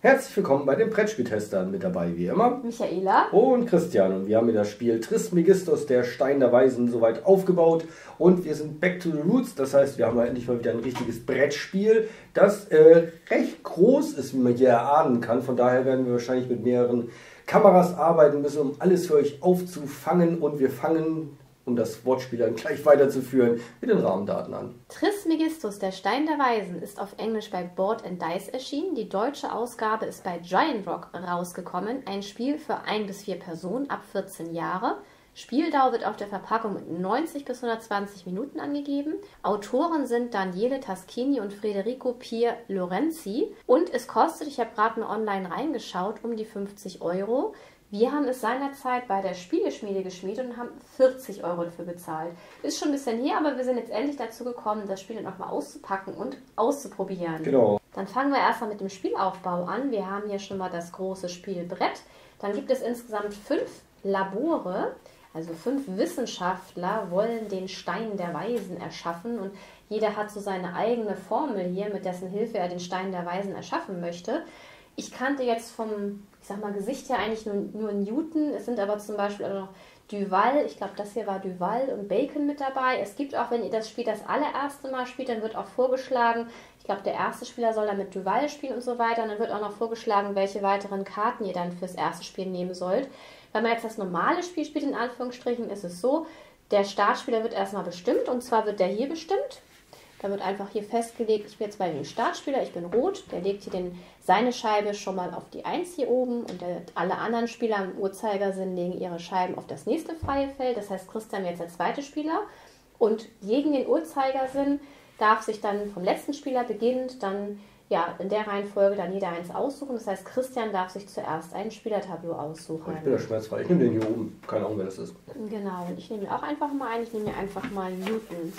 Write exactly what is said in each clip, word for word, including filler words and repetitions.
Herzlich willkommen bei den Brettspieltestern. Mit dabei wie immer Michaela und Christian. Und wir haben hier das Spiel Trismegistus, der Stein der Weisen, soweit aufgebaut. Und wir sind back to the roots. Das heißt, wir haben halt endlich mal wieder ein richtiges Brettspiel, das äh, recht groß ist, wie man hier erahnen kann. Von daher werden wir wahrscheinlich mit mehreren Kameras arbeiten müssen, um alles für euch aufzufangen. Und wir fangen, um das Wortspiel dann gleich weiterzuführen, mit den Rahmendaten an. Trismegistus, der Stein der Weisen, ist auf Englisch bei Board and Dice erschienen. Die deutsche Ausgabe ist bei Giant Rock rausgekommen. Ein Spiel für ein bis vier Personen ab vierzehn Jahre. Spieldauer wird auf der Verpackung mit neunzig bis hundertzwanzig Minuten angegeben. Autoren sind Daniele Taschini und Federico Pier Lorenzi. Und es kostet, ich habe gerade mal online reingeschaut, um die fünfzig Euro. Wir haben es seinerzeit bei der Spieleschmiede geschmiedet und haben vierzig Euro dafür bezahlt. Ist schon ein bisschen her, aber wir sind jetzt endlich dazu gekommen, das Spiel nochmal auszupacken und auszuprobieren. Genau. Dann fangen wir erstmal mit dem Spielaufbau an. Wir haben hier schon mal das große Spielbrett. Dann gibt es insgesamt fünf Labore. Also fünf Wissenschaftler wollen den Stein der Weisen erschaffen und jeder hat so seine eigene Formel hier, mit dessen Hilfe er den Stein der Weisen erschaffen möchte. Ich kannte jetzt vom, ich sag mal, Gesicht her eigentlich nur, nur Newton. Es sind aber zum Beispiel auch noch Duval, ich glaube, das hier war Duval und Bacon mit dabei. Es gibt auch, wenn ihr das Spiel das allererste Mal spielt, dann wird auch vorgeschlagen, ich glaube, der erste Spieler soll dann mit Duval spielen und so weiter. Und dann wird auch noch vorgeschlagen, welche weiteren Karten ihr dann fürs erste Spiel nehmen sollt. Wenn man jetzt das normale Spiel spielt, in Anführungsstrichen, ist es so, der Startspieler wird erstmal bestimmt und zwar wird der hier bestimmt. Da wird einfach hier festgelegt, ich bin jetzt bei dem Startspieler, ich bin rot, der legt hier den, seine Scheibe schon mal auf die eins hier oben und der, alle anderen Spieler im Uhrzeigersinn legen ihre Scheiben auf das nächste freie Feld. Das heißt, Christian jetzt der zweite Spieler und gegen den Uhrzeigersinn darf sich dann vom letzten Spieler beginnend dann ja, in der Reihenfolge dann jeder eins aussuchen. Das heißt, Christian darf sich zuerst ein Spielertableau aussuchen. Ich bin da schmerzfrei. Ich nehme den hier oben. Keine Ahnung, wer das ist. Genau, und ich nehme mir auch einfach mal ein. Ich nehme mir einfach mal Newton.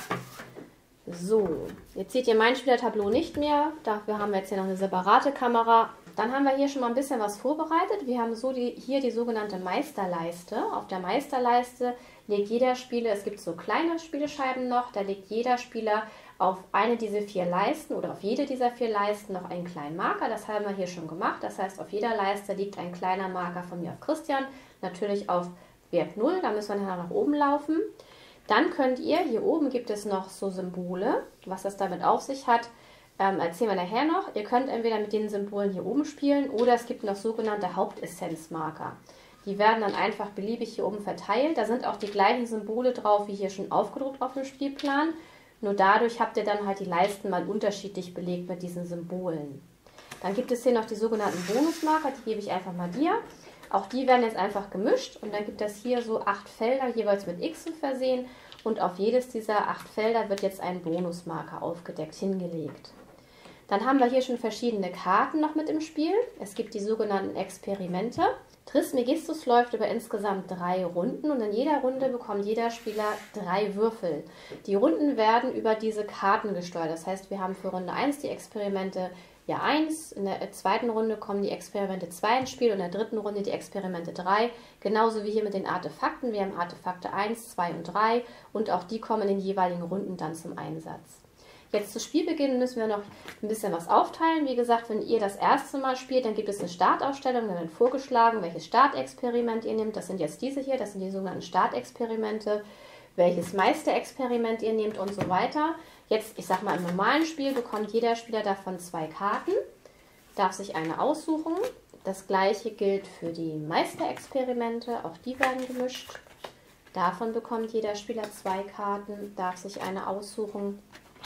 So, jetzt seht ihr mein Spielertableau nicht mehr. Dafür haben wir jetzt hier noch eine separate Kamera. Dann haben wir hier schon mal ein bisschen was vorbereitet. Wir haben so die, hier die sogenannte Meisterleiste. Auf der Meisterleiste legt jeder Spieler, es gibt so kleine Spielescheiben noch, da legt jeder Spieler auf eine dieser vier Leisten oder auf jede dieser vier Leisten noch einen kleinen Marker. Das haben wir hier schon gemacht. Das heißt, auf jeder Leiste liegt ein kleiner Marker von mir auf Christian. Natürlich auf Wert null, da müssen wir nachher nach oben laufen. Dann könnt ihr, hier oben gibt es noch so Symbole, was das damit auf sich hat, ähm, erzählen wir nachher noch. Ihr könnt entweder mit den Symbolen hier oben spielen oder es gibt noch sogenannte Hauptessenzmarker. Die werden dann einfach beliebig hier oben verteilt. Da sind auch die gleichen Symbole drauf, wie hier schon aufgedruckt auf dem Spielplan. Nur dadurch habt ihr dann halt die Leisten mal unterschiedlich belegt mit diesen Symbolen. Dann gibt es hier noch die sogenannten Bonusmarker, die gebe ich einfach mal dir. Auch die werden jetzt einfach gemischt und dann gibt es hier so acht Felder, jeweils mit X versehen. Und auf jedes dieser acht Felder wird jetzt ein Bonusmarker aufgedeckt, hingelegt. Dann haben wir hier schon verschiedene Karten noch mit im Spiel. Es gibt die sogenannten Experimente. Trismegistus läuft über insgesamt drei Runden und in jeder Runde bekommt jeder Spieler drei Würfel. Die Runden werden über diese Karten gesteuert. Das heißt, wir haben für Runde eins die Experimente ja eins, in der zweiten Runde kommen die Experimente zwei ins Spiel und in der dritten Runde die Experimente drei. Genauso wie hier mit den Artefakten. Wir haben Artefakte eins, zwei und drei und auch die kommen in den jeweiligen Runden dann zum Einsatz. Jetzt zu Spielbeginn müssen wir noch ein bisschen was aufteilen. Wie gesagt, wenn ihr das erste Mal spielt, dann gibt es eine Startausstellung. Dann wird vorgeschlagen, welches Startexperiment ihr nehmt. Das sind jetzt diese hier, das sind die sogenannten Startexperimente. Welches Meisterexperiment ihr nehmt und so weiter. Jetzt, ich sag mal, im normalen Spiel bekommt jeder Spieler davon zwei Karten, darf sich eine aussuchen. Das gleiche gilt für die Meisterexperimente, auch die werden gemischt. Davon bekommt jeder Spieler zwei Karten, darf sich eine aussuchen.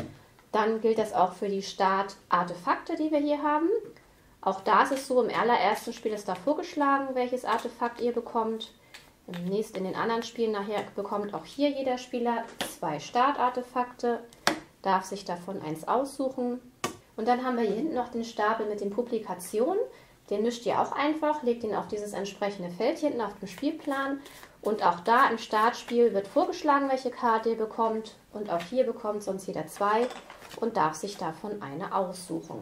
Dann gilt das auch für die Startartefakte, die wir hier haben. Auch da ist es so, im allerersten Spiel ist da vorgeschlagen, welches Artefakt ihr bekommt. Im nächsten, in den anderen Spielen nachher bekommt auch hier jeder Spieler zwei Startartefakte, darf sich davon eins aussuchen. Und dann haben wir hier hinten noch den Stapel mit den Publikationen. Den mischt ihr auch einfach, legt ihn auf dieses entsprechende Feld hinten auf dem Spielplan. Und auch da im Startspiel wird vorgeschlagen, welche Karte ihr bekommt. Und auch hier bekommt sonst jeder zwei und darf sich davon eine aussuchen.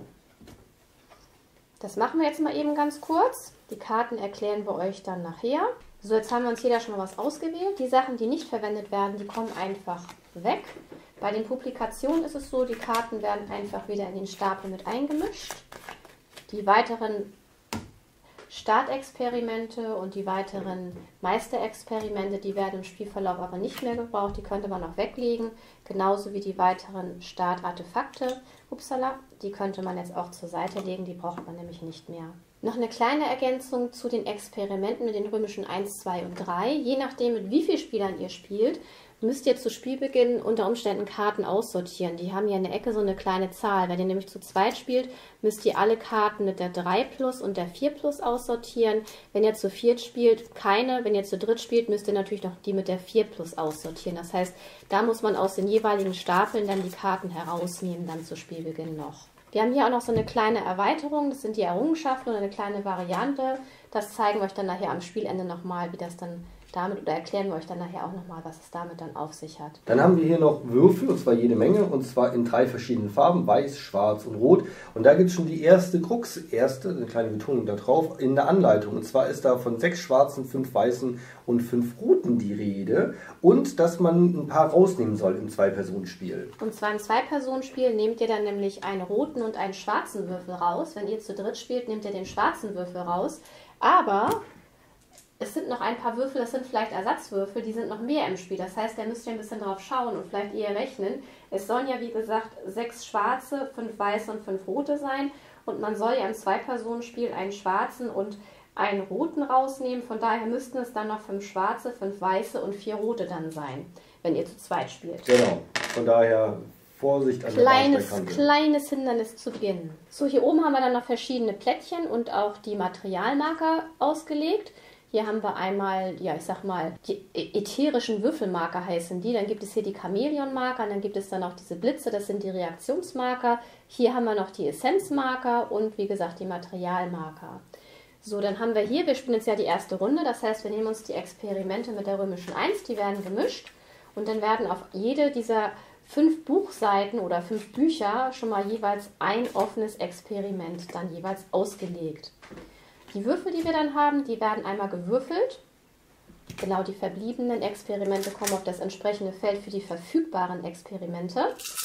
Das machen wir jetzt mal eben ganz kurz. Die Karten erklären wir euch dann nachher. So, jetzt haben wir uns jeder schon mal was ausgewählt. Die Sachen, die nicht verwendet werden, die kommen einfach weg. Bei den Publikationen ist es so, die Karten werden einfach wieder in den Stapel mit eingemischt. Die weiteren Startexperimente und die weiteren Meisterexperimente, die werden im Spielverlauf aber nicht mehr gebraucht, die könnte man noch weglegen, genauso wie die weiteren Startartefakte, upsala, die könnte man jetzt auch zur Seite legen, die braucht man nämlich nicht mehr. Noch eine kleine Ergänzung zu den Experimenten mit den römischen eins, zwei und drei. Je nachdem, mit wie vielen Spielern ihr spielt, müsst ihr zu Spielbeginn unter Umständen Karten aussortieren. Die haben hier in der Ecke so eine kleine Zahl. Wenn ihr nämlich zu zweit spielt, müsst ihr alle Karten mit der drei plus und der vier plus aussortieren. Wenn ihr zu viert spielt, keine. Wenn ihr zu dritt spielt, müsst ihr natürlich noch die mit der vier plus aussortieren. Das heißt, da muss man aus den jeweiligen Stapeln dann die Karten herausnehmen, dann zu Spielbeginn noch. Wir haben hier auch noch so eine kleine Erweiterung, das sind die Errungenschaften oder eine kleine Variante. Das zeigen wir euch dann nachher am Spielende nochmal, wie das dann damit, oder erklären wir euch dann nachher auch nochmal, was es damit dann auf sich hat. Dann haben wir hier noch Würfel, und zwar jede Menge, und zwar in drei verschiedenen Farben, weiß, schwarz und rot. Und da gibt es schon die erste Krux, erste, eine kleine Betonung da drauf, in der Anleitung. Und zwar ist da von sechs schwarzen, fünf weißen und fünf roten die Rede. Und dass man ein paar rausnehmen soll im Zwei-Personen-Spiel. Und zwar im Zwei-Personen-Spiel nehmt ihr dann nämlich einen roten und einen schwarzen Würfel raus. Wenn ihr zu dritt spielt, nehmt ihr den schwarzen Würfel raus. Aber es sind noch ein paar Würfel, das sind vielleicht Ersatzwürfel, die sind noch mehr im Spiel. Das heißt, da müsst ihr ein bisschen drauf schauen und vielleicht eher rechnen. Es sollen ja, wie gesagt, sechs schwarze, fünf weiße und fünf rote sein. Und man soll ja im Zwei-Personen-Spiel einen schwarzen und einen roten rausnehmen. Von daher müssten es dann noch fünf schwarze, fünf weiße und vier rote dann sein, wenn ihr zu zweit spielt. Genau, von daher Vorsicht an kleines, der Bahnsteigkante. Kleines Hindernis zu Beginn. So, hier oben haben wir dann noch verschiedene Plättchen und auch die Materialmarker ausgelegt. Hier haben wir einmal, ja, ich sag mal, die ätherischen Würfelmarker heißen die. Dann gibt es hier die Chamäleonmarker, dann gibt es dann auch diese Blitze, das sind die Reaktionsmarker. Hier haben wir noch die Essenzmarker und wie gesagt die Materialmarker. So, dann haben wir hier, wir spielen jetzt ja die erste Runde, das heißt, wir nehmen uns die Experimente mit der römischen eins, die werden gemischt und dann werden auf jede dieser fünf Buchseiten oder fünf Bücher schon mal jeweils ein offenes Experiment dann jeweils ausgelegt. Die Würfel, die wir dann haben, die werden einmal gewürfelt. Genau, die verbliebenen Experimente kommen auf das entsprechende Feld für die verfügbaren Experimente.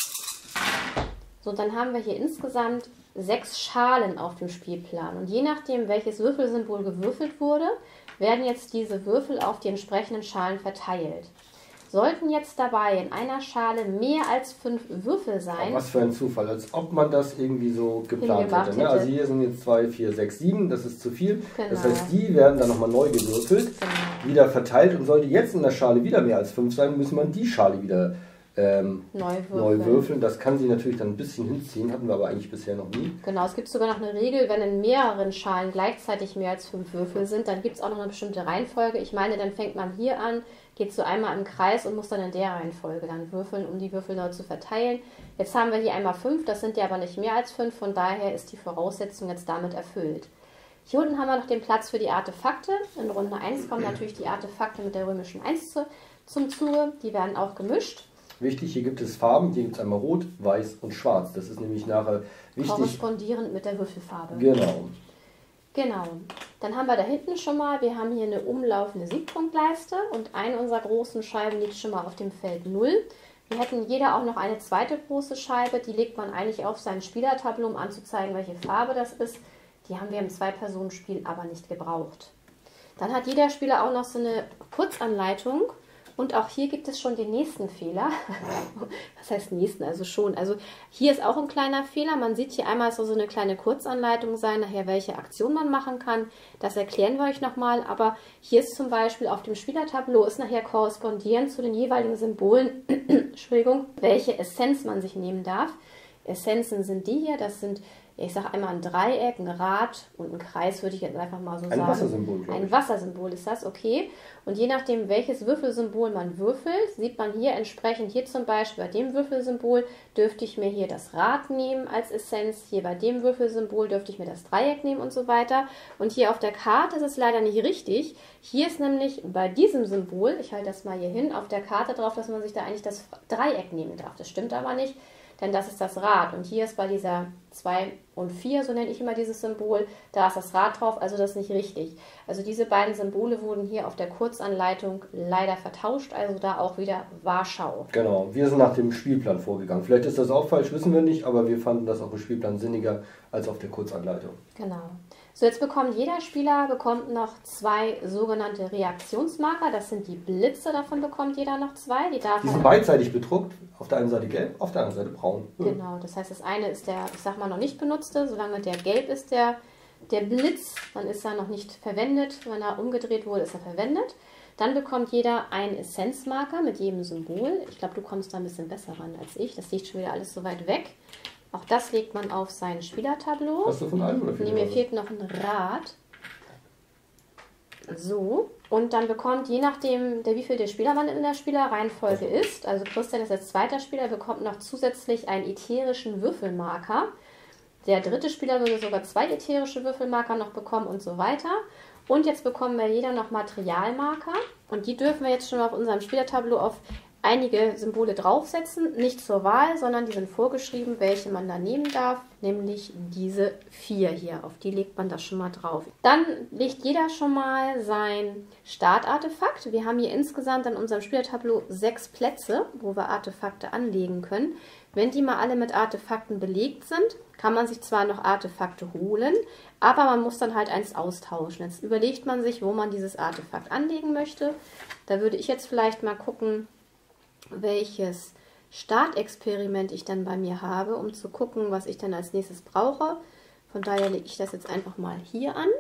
So, dann haben wir hier insgesamt sechs Schalen auf dem Spielplan. Und je nachdem, welches Würfelsymbol gewürfelt wurde, werden jetzt diese Würfel auf die entsprechenden Schalen verteilt. Sollten jetzt dabei in einer Schale mehr als fünf Würfel sein. Aber was für ein Zufall, als ob man das irgendwie so geplant hätte, ne? hätte. Also hier sind jetzt zwei, vier, sechs, sieben, das ist zu viel. Genau. Das heißt, die werden dann nochmal neu gewürfelt, genau, wieder verteilt. Und sollte jetzt in der Schale wieder mehr als fünf sein, muss man die Schale wieder ähm, neu, würfeln. neu würfeln. Das kann sich natürlich dann ein bisschen hinziehen, hatten wir aber eigentlich bisher noch nie. Genau, es gibt sogar noch eine Regel, wenn in mehreren Schalen gleichzeitig mehr als fünf Würfel sind, dann gibt es auch noch eine bestimmte Reihenfolge. Ich meine, dann fängt man hier an, geht so einmal im Kreis und muss dann in der Reihenfolge dann würfeln, um die Würfel neu zu verteilen. Jetzt haben wir hier einmal fünf, das sind ja aber nicht mehr als fünf, von daher ist die Voraussetzung jetzt damit erfüllt. Hier unten haben wir noch den Platz für die Artefakte. In Runde eins kommen natürlich die Artefakte mit der römischen eins zu, zum Zuge, die werden auch gemischt. Wichtig, hier gibt es Farben, hier gibt es einmal Rot, Weiß und Schwarz. Das ist nämlich nachher wichtig. Korrespondierend mit der Würfelfarbe. Genau. Genau. Dann haben wir da hinten schon mal, wir haben hier eine umlaufende Siegpunktleiste und eine unserer großen Scheiben liegt schon mal auf dem Feld null. Wir hätten jeder auch noch eine zweite große Scheibe, die legt man eigentlich auf sein Spielertableau, um anzuzeigen, welche Farbe das ist. Die haben wir im Zwei-Personen-Spiel aber nicht gebraucht. Dann hat jeder Spieler auch noch so eine Kurzanleitung. Und auch hier gibt es schon den nächsten Fehler. Was heißt nächsten? Also schon. Also hier ist auch ein kleiner Fehler. Man sieht hier einmal, es soll so eine kleine Kurzanleitung sein, nachher welche Aktion man machen kann. Das erklären wir euch nochmal. Aber hier ist zum Beispiel auf dem Spielertableau ist nachher korrespondierend zu den jeweiligen Symbolen, Entschuldigung, welche Essenz man sich nehmen darf. Essenzen sind die hier. Das sind, ich sage einmal ein Dreieck, ein Rad und ein Kreis, würde ich jetzt einfach mal so ein sagen. Ein Wassersymbol, glaube ich. Ein Wassersymbol ist das, okay. Und je nachdem, welches Würfelsymbol man würfelt, sieht man hier entsprechend, hier zum Beispiel bei dem Würfelsymbol dürfte ich mir hier das Rad nehmen als Essenz, hier bei dem Würfelsymbol dürfte ich mir das Dreieck nehmen und so weiter. Und hier auf der Karte ist es leider nicht richtig. Hier ist nämlich bei diesem Symbol, ich halte das mal hier hin, auf der Karte drauf, dass man sich da eigentlich das Dreieck nehmen darf. Das stimmt aber nicht. Denn das ist das Rad. Und hier ist bei dieser zwei und vier, so nenne ich immer dieses Symbol, da ist das Rad drauf, also das ist nicht richtig. Also diese beiden Symbole wurden hier auf der Kurzanleitung leider vertauscht, also da auch wieder Warschau. Genau, wir sind nach dem Spielplan vorgegangen. Vielleicht ist das auch falsch, wissen wir nicht, aber wir fanden das auf dem Spielplan sinniger als auf der Kurzanleitung. Genau. So, jetzt bekommt jeder Spieler bekommt noch zwei sogenannte Reaktionsmarker. Das sind die Blitze, davon bekommt jeder noch zwei. Die, darf die sind beidseitig bedruckt. Auf der einen Seite gelb, auf der anderen Seite braun. Genau, das heißt, das eine ist der, ich sag mal, noch nicht benutzte. Solange der gelb ist, der, der Blitz, dann ist er noch nicht verwendet. Wenn er umgedreht wurde, ist er verwendet. Dann bekommt jeder einen Essenzmarker mit jedem Symbol. Ich glaube, du kommst da ein bisschen besser ran als ich. Das liegt schon wieder alles so weit weg. Auch das legt man auf sein Spielertableau. Hast du von einem oder Nee, mir fehlt noch ein Rad. So. Und dann bekommt, je nachdem, der, wie viel der Spieler man in der Spielerreihenfolge ist, also Christian ist als zweiter Spieler, bekommt noch zusätzlich einen ätherischen Würfelmarker. Der dritte Spieler würde sogar zwei ätherische Würfelmarker noch bekommen und so weiter. Und jetzt bekommen wir jeder noch Materialmarker. Und die dürfen wir jetzt schon auf unserem Spielertableau auf einige Symbole draufsetzen. Nicht zur Wahl, sondern die sind vorgeschrieben, welche man da nehmen darf. Nämlich diese vier hier. Auf die legt man das schon mal drauf. Dann legt jeder schon mal sein Startartefakt. Wir haben hier insgesamt an unserem Spielertableau sechs Plätze, wo wir Artefakte anlegen können. Wenn die mal alle mit Artefakten belegt sind, kann man sich zwar noch Artefakte holen, aber man muss dann halt eins austauschen. Jetzt überlegt man sich, wo man dieses Artefakt anlegen möchte. Da würde ich jetzt vielleicht mal gucken, welches Startexperiment ich dann bei mir habe, um zu gucken, was ich dann als nächstes brauche. Von daher lege ich das jetzt einfach mal hier an.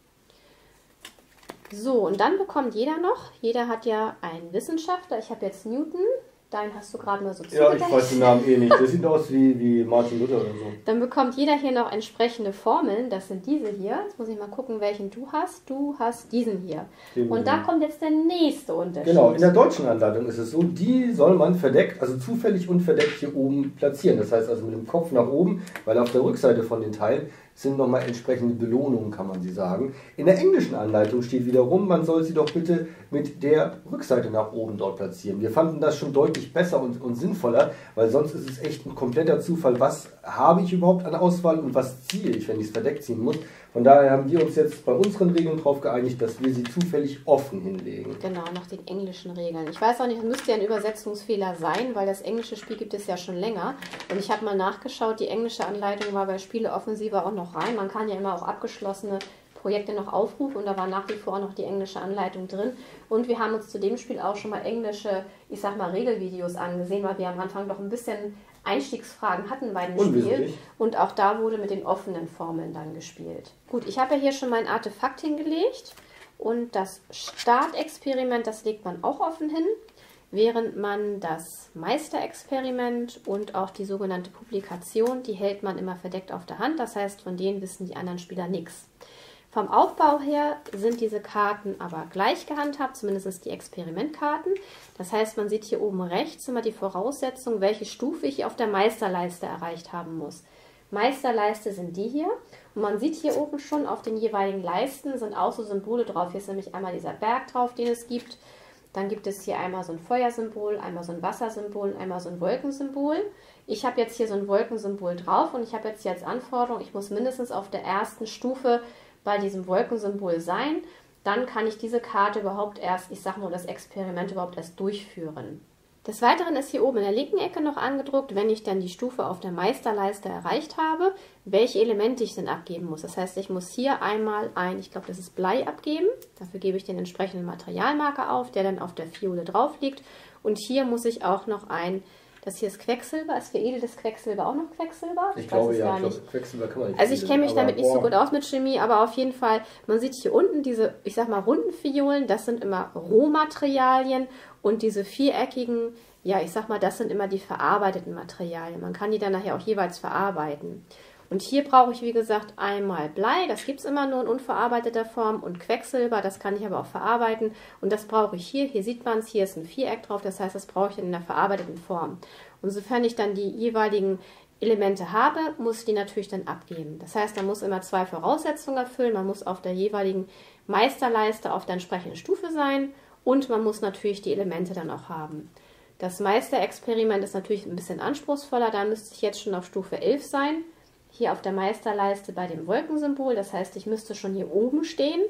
So, und dann bekommt jeder noch, jeder hat ja einen Wissenschaftler. Ich habe jetzt Newton. Deinen hast du gerade mal so zugedeckt. Ja, ich weiß den Namen eh nicht. Das sieht aus wie, wie Martin Luther oder so. Dann bekommt jeder hier noch entsprechende Formeln. Das sind diese hier. Jetzt muss ich mal gucken, welchen du hast. Du hast diesen hier. Den Und da kommt jetzt der nächste Unterschied. Genau, in der deutschen Anleitung ist es so, die soll man verdeckt, also zufällig unverdeckt hier oben platzieren. Das heißt also mit dem Kopf nach oben, weil auf der Rückseite von den Teilen sind nochmal entsprechende Belohnungen, kann man sie sagen. In der englischen Anleitung steht wiederum, man soll sie doch bitte mit der Rückseite nach oben dort platzieren. Wir fanden das schon deutlich besser und, und sinnvoller, weil sonst ist es echt ein kompletter Zufall, was habe ich überhaupt an Auswahl und was ziehe ich, wenn ich es verdeckt ziehen muss. Von daher haben wir uns jetzt bei unseren Regeln darauf geeinigt, dass wir sie zufällig offen hinlegen. Genau, nach den englischen Regeln. Ich weiß auch nicht, es müsste ja ein Übersetzungsfehler sein, weil das englische Spiel gibt es ja schon länger. Und ich habe mal nachgeschaut, die englische Anleitung war bei Spieleoffensive auch noch rein. Man kann ja immer auch abgeschlossene Projekte noch aufrufen und da war nach wie vor auch noch die englische Anleitung drin. Und wir haben uns zu dem Spiel auch schon mal englische, ich sag mal, Regelvideos angesehen, weil wir am Anfang doch ein bisschen Einstiegsfragen hatten bei dem Spiel. Und auch da wurde mit den offenen Formeln dann gespielt. Gut, ich habe ja hier schon mein Artefakt hingelegt und das Startexperiment, das legt man auch offen hin, während man das Meisterexperiment und auch die sogenannte Publikation, die hält man immer verdeckt auf der Hand. Das heißt, von denen wissen die anderen Spieler nichts. Vom Aufbau her sind diese Karten aber gleich gehandhabt, zumindest die Experimentkarten. Das heißt, man sieht hier oben rechts immer die Voraussetzung, welche Stufe ich auf der Meisterleiste erreicht haben muss. Meisterleiste sind die hier und man sieht hier oben schon auf den jeweiligen Leisten sind auch so Symbole drauf. Hier ist nämlich einmal dieser Berg drauf, den es gibt. Dann gibt es hier einmal so ein Feuersymbol, einmal so ein Wassersymbol und einmal so ein Wolkensymbol. Ich habe jetzt hier so ein Wolkensymbol drauf und ich habe jetzt hier als Anforderung, ich muss mindestens auf der ersten Stufe bei diesem Wolkensymbol sein, dann kann ich diese Karte überhaupt erst, ich sag mal, das Experiment überhaupt erst durchführen. Des Weiteren ist hier oben in der linken Ecke noch angedruckt, wenn ich dann die Stufe auf der Meisterleiste erreicht habe, welche Elemente ich denn abgeben muss. Das heißt, ich muss hier einmal ein, ich glaube, das ist Blei abgeben. Dafür gebe ich den entsprechenden Materialmarker auf, der dann auf der Fiole drauf liegt. Und hier muss ich auch noch ein, das hier ist Quecksilber, ist veredeltes Quecksilber auch noch Quecksilber? Ich, ich glaube ja, ich glaube, Quecksilber kann man nicht. Also ich kenne mich damit nicht so gut aus mit Chemie, aber auf jeden Fall, man sieht hier unten diese, ich sag mal, runden Fiolen, das sind immer Rohmaterialien und diese viereckigen, ja, ich sag mal, das sind immer die verarbeiteten Materialien. Man kann die dann nachher auch jeweils verarbeiten. Und hier brauche ich, wie gesagt, einmal Blei, das gibt es immer nur in unverarbeiteter Form, und Quecksilber, das kann ich aber auch verarbeiten. Und das brauche ich hier, hier sieht man es, hier ist ein Viereck drauf, das heißt, das brauche ich in der verarbeiteten Form. Und sofern ich dann die jeweiligen Elemente habe, muss ich die natürlich dann abgeben. Das heißt, man muss immer zwei Voraussetzungen erfüllen, man muss auf der jeweiligen Meisterleiste auf der entsprechenden Stufe sein und man muss natürlich die Elemente dann auch haben. Das Meisterexperiment ist natürlich ein bisschen anspruchsvoller, da müsste ich jetzt schon auf Stufe elf sein. Hier auf der Meisterleiste bei dem Wolkensymbol, das heißt, ich müsste schon hier oben stehen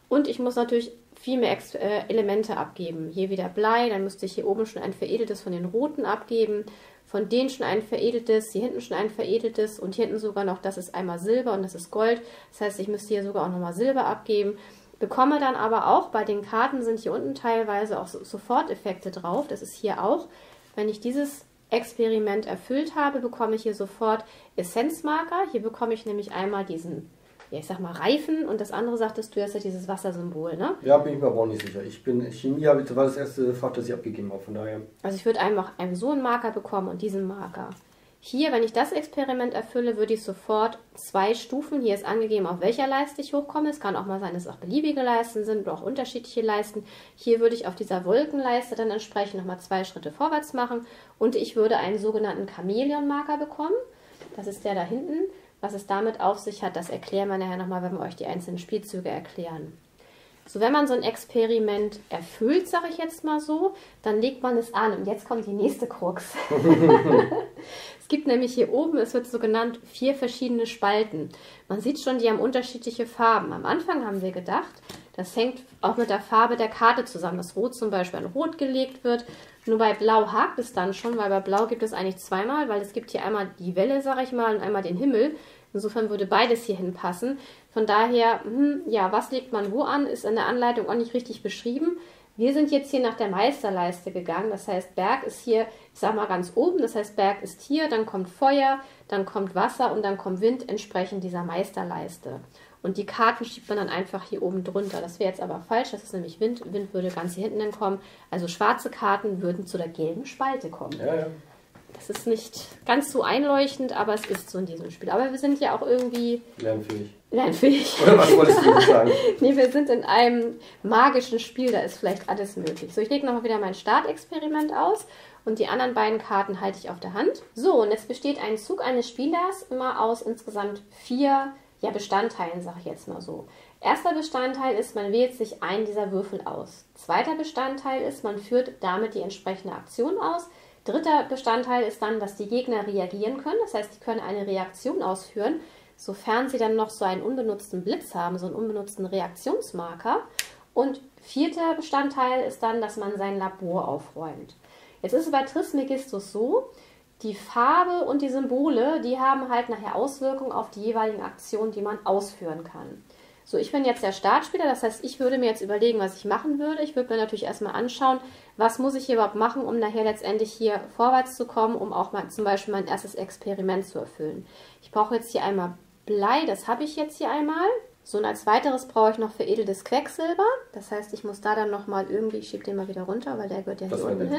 Und ich muss natürlich viel mehr Ex äh, Elemente abgeben. Hier wieder Blei, dann müsste ich hier oben schon ein veredeltes von den roten abgeben, von denen schon ein veredeltes, hier hinten schon ein veredeltes und hier hinten sogar noch, das ist einmal Silber und das ist Gold. Das heißt, ich müsste hier sogar auch nochmal Silber abgeben. Bekomme dann aber auch, bei den Karten sind hier unten teilweise auch so Soforteffekte drauf. Das ist hier auch, wenn ich dieses Experiment erfüllt habe, bekomme ich hier sofort Essenzmarker. Hier bekomme ich nämlich einmal diesen, ja, ich sag mal Reifen und das andere sagtest du, hast ja dieses Wassersymbol, ne? Ja, bin ich mir aber auch nicht sicher. Ich bin, Chemie war das erste Fach, das ich abgegeben habe, von daher. Also ich würde einfach einen, so einen Marker bekommen und diesen Marker. Hier, wenn ich das Experiment erfülle, würde ich sofort zwei Stufen, hier ist angegeben, auf welcher Leiste ich hochkomme. Es kann auch mal sein, dass es auch beliebige Leisten sind oder auch unterschiedliche Leisten. Hier würde ich auf dieser Wolkenleiste dann entsprechend nochmal zwei Schritte vorwärts machen und ich würde einen sogenannten Chamäleon-Marker bekommen. Das ist der da hinten. Was es damit auf sich hat, das erklären wir nachher nochmal, wenn wir euch die einzelnen Spielzüge erklären. So, wenn man so ein Experiment erfüllt, sage ich jetzt mal so, dann legt man es an. Und jetzt kommt die nächste Krux. Es gibt nämlich hier oben, es wird so genannt, vier verschiedene Spalten. Man sieht schon, die haben unterschiedliche Farben. Am Anfang haben wir gedacht, das hängt auch mit der Farbe der Karte zusammen, dass Rot zum Beispiel an Rot gelegt wird. Nur bei Blau hakt es dann schon, weil bei Blau gibt es eigentlich zweimal, weil es gibt hier einmal die Welle, sage ich mal, und einmal den Himmel. Insofern würde beides hier hinpassen. Von daher, hm, ja, was legt man wo an, ist in der Anleitung auch nicht richtig beschrieben. Wir sind jetzt hier nach der Meisterleiste gegangen. Das heißt, Berg ist hier, ich sag mal ganz oben. Das heißt, Berg ist hier, dann kommt Feuer, dann kommt Wasser und dann kommt Wind entsprechend dieser Meisterleiste. Und die Karten schiebt man dann einfach hier oben drunter. Das wäre jetzt aber falsch, das ist nämlich Wind. Wind würde ganz hier hinten dann kommen. Also schwarze Karten würden zu der gelben Spalte kommen. Ja, ja. Das ist nicht ganz so einleuchtend, aber es ist so in diesem Spiel. Aber wir sind ja auch irgendwie Lernfähig. Lernfähig. Oder was wolltest du sagen? Nee, wir sind in einem magischen Spiel, da ist vielleicht alles möglich. So, ich lege nochmal wieder mein Startexperiment aus und die anderen beiden Karten halte ich auf der Hand. So, und jetzt besteht ein Zug eines Spielers immer aus insgesamt vier ja, Bestandteilen, sage ich jetzt mal so. Erster Bestandteil ist, man wählt sich einen dieser Würfel aus. Zweiter Bestandteil ist, man führt damit die entsprechende Aktion aus. Dritter Bestandteil ist dann, dass die Gegner reagieren können. Das heißt, die können eine Reaktion ausführen, sofern sie dann noch so einen unbenutzten Blitz haben, so einen unbenutzten Reaktionsmarker. Und vierter Bestandteil ist dann, dass man sein Labor aufräumt. Jetzt ist es bei Trismegistus so, die Farbe und die Symbole, die haben halt nachher Auswirkungen auf die jeweiligen Aktionen, die man ausführen kann. So, ich bin jetzt der Startspieler, das heißt, ich würde mir jetzt überlegen, was ich machen würde. Ich würde mir natürlich erstmal anschauen, was muss ich hier überhaupt machen, um nachher letztendlich hier vorwärts zu kommen, um auch mal zum Beispiel mein erstes Experiment zu erfüllen. Ich brauche jetzt hier einmal Blei, das habe ich jetzt hier einmal. So, und als weiteres brauche ich noch veredeltes Quecksilber. Das heißt, ich muss da dann nochmal irgendwie, ich schiebe den mal wieder runter, weil der gehört ja hier unten hin.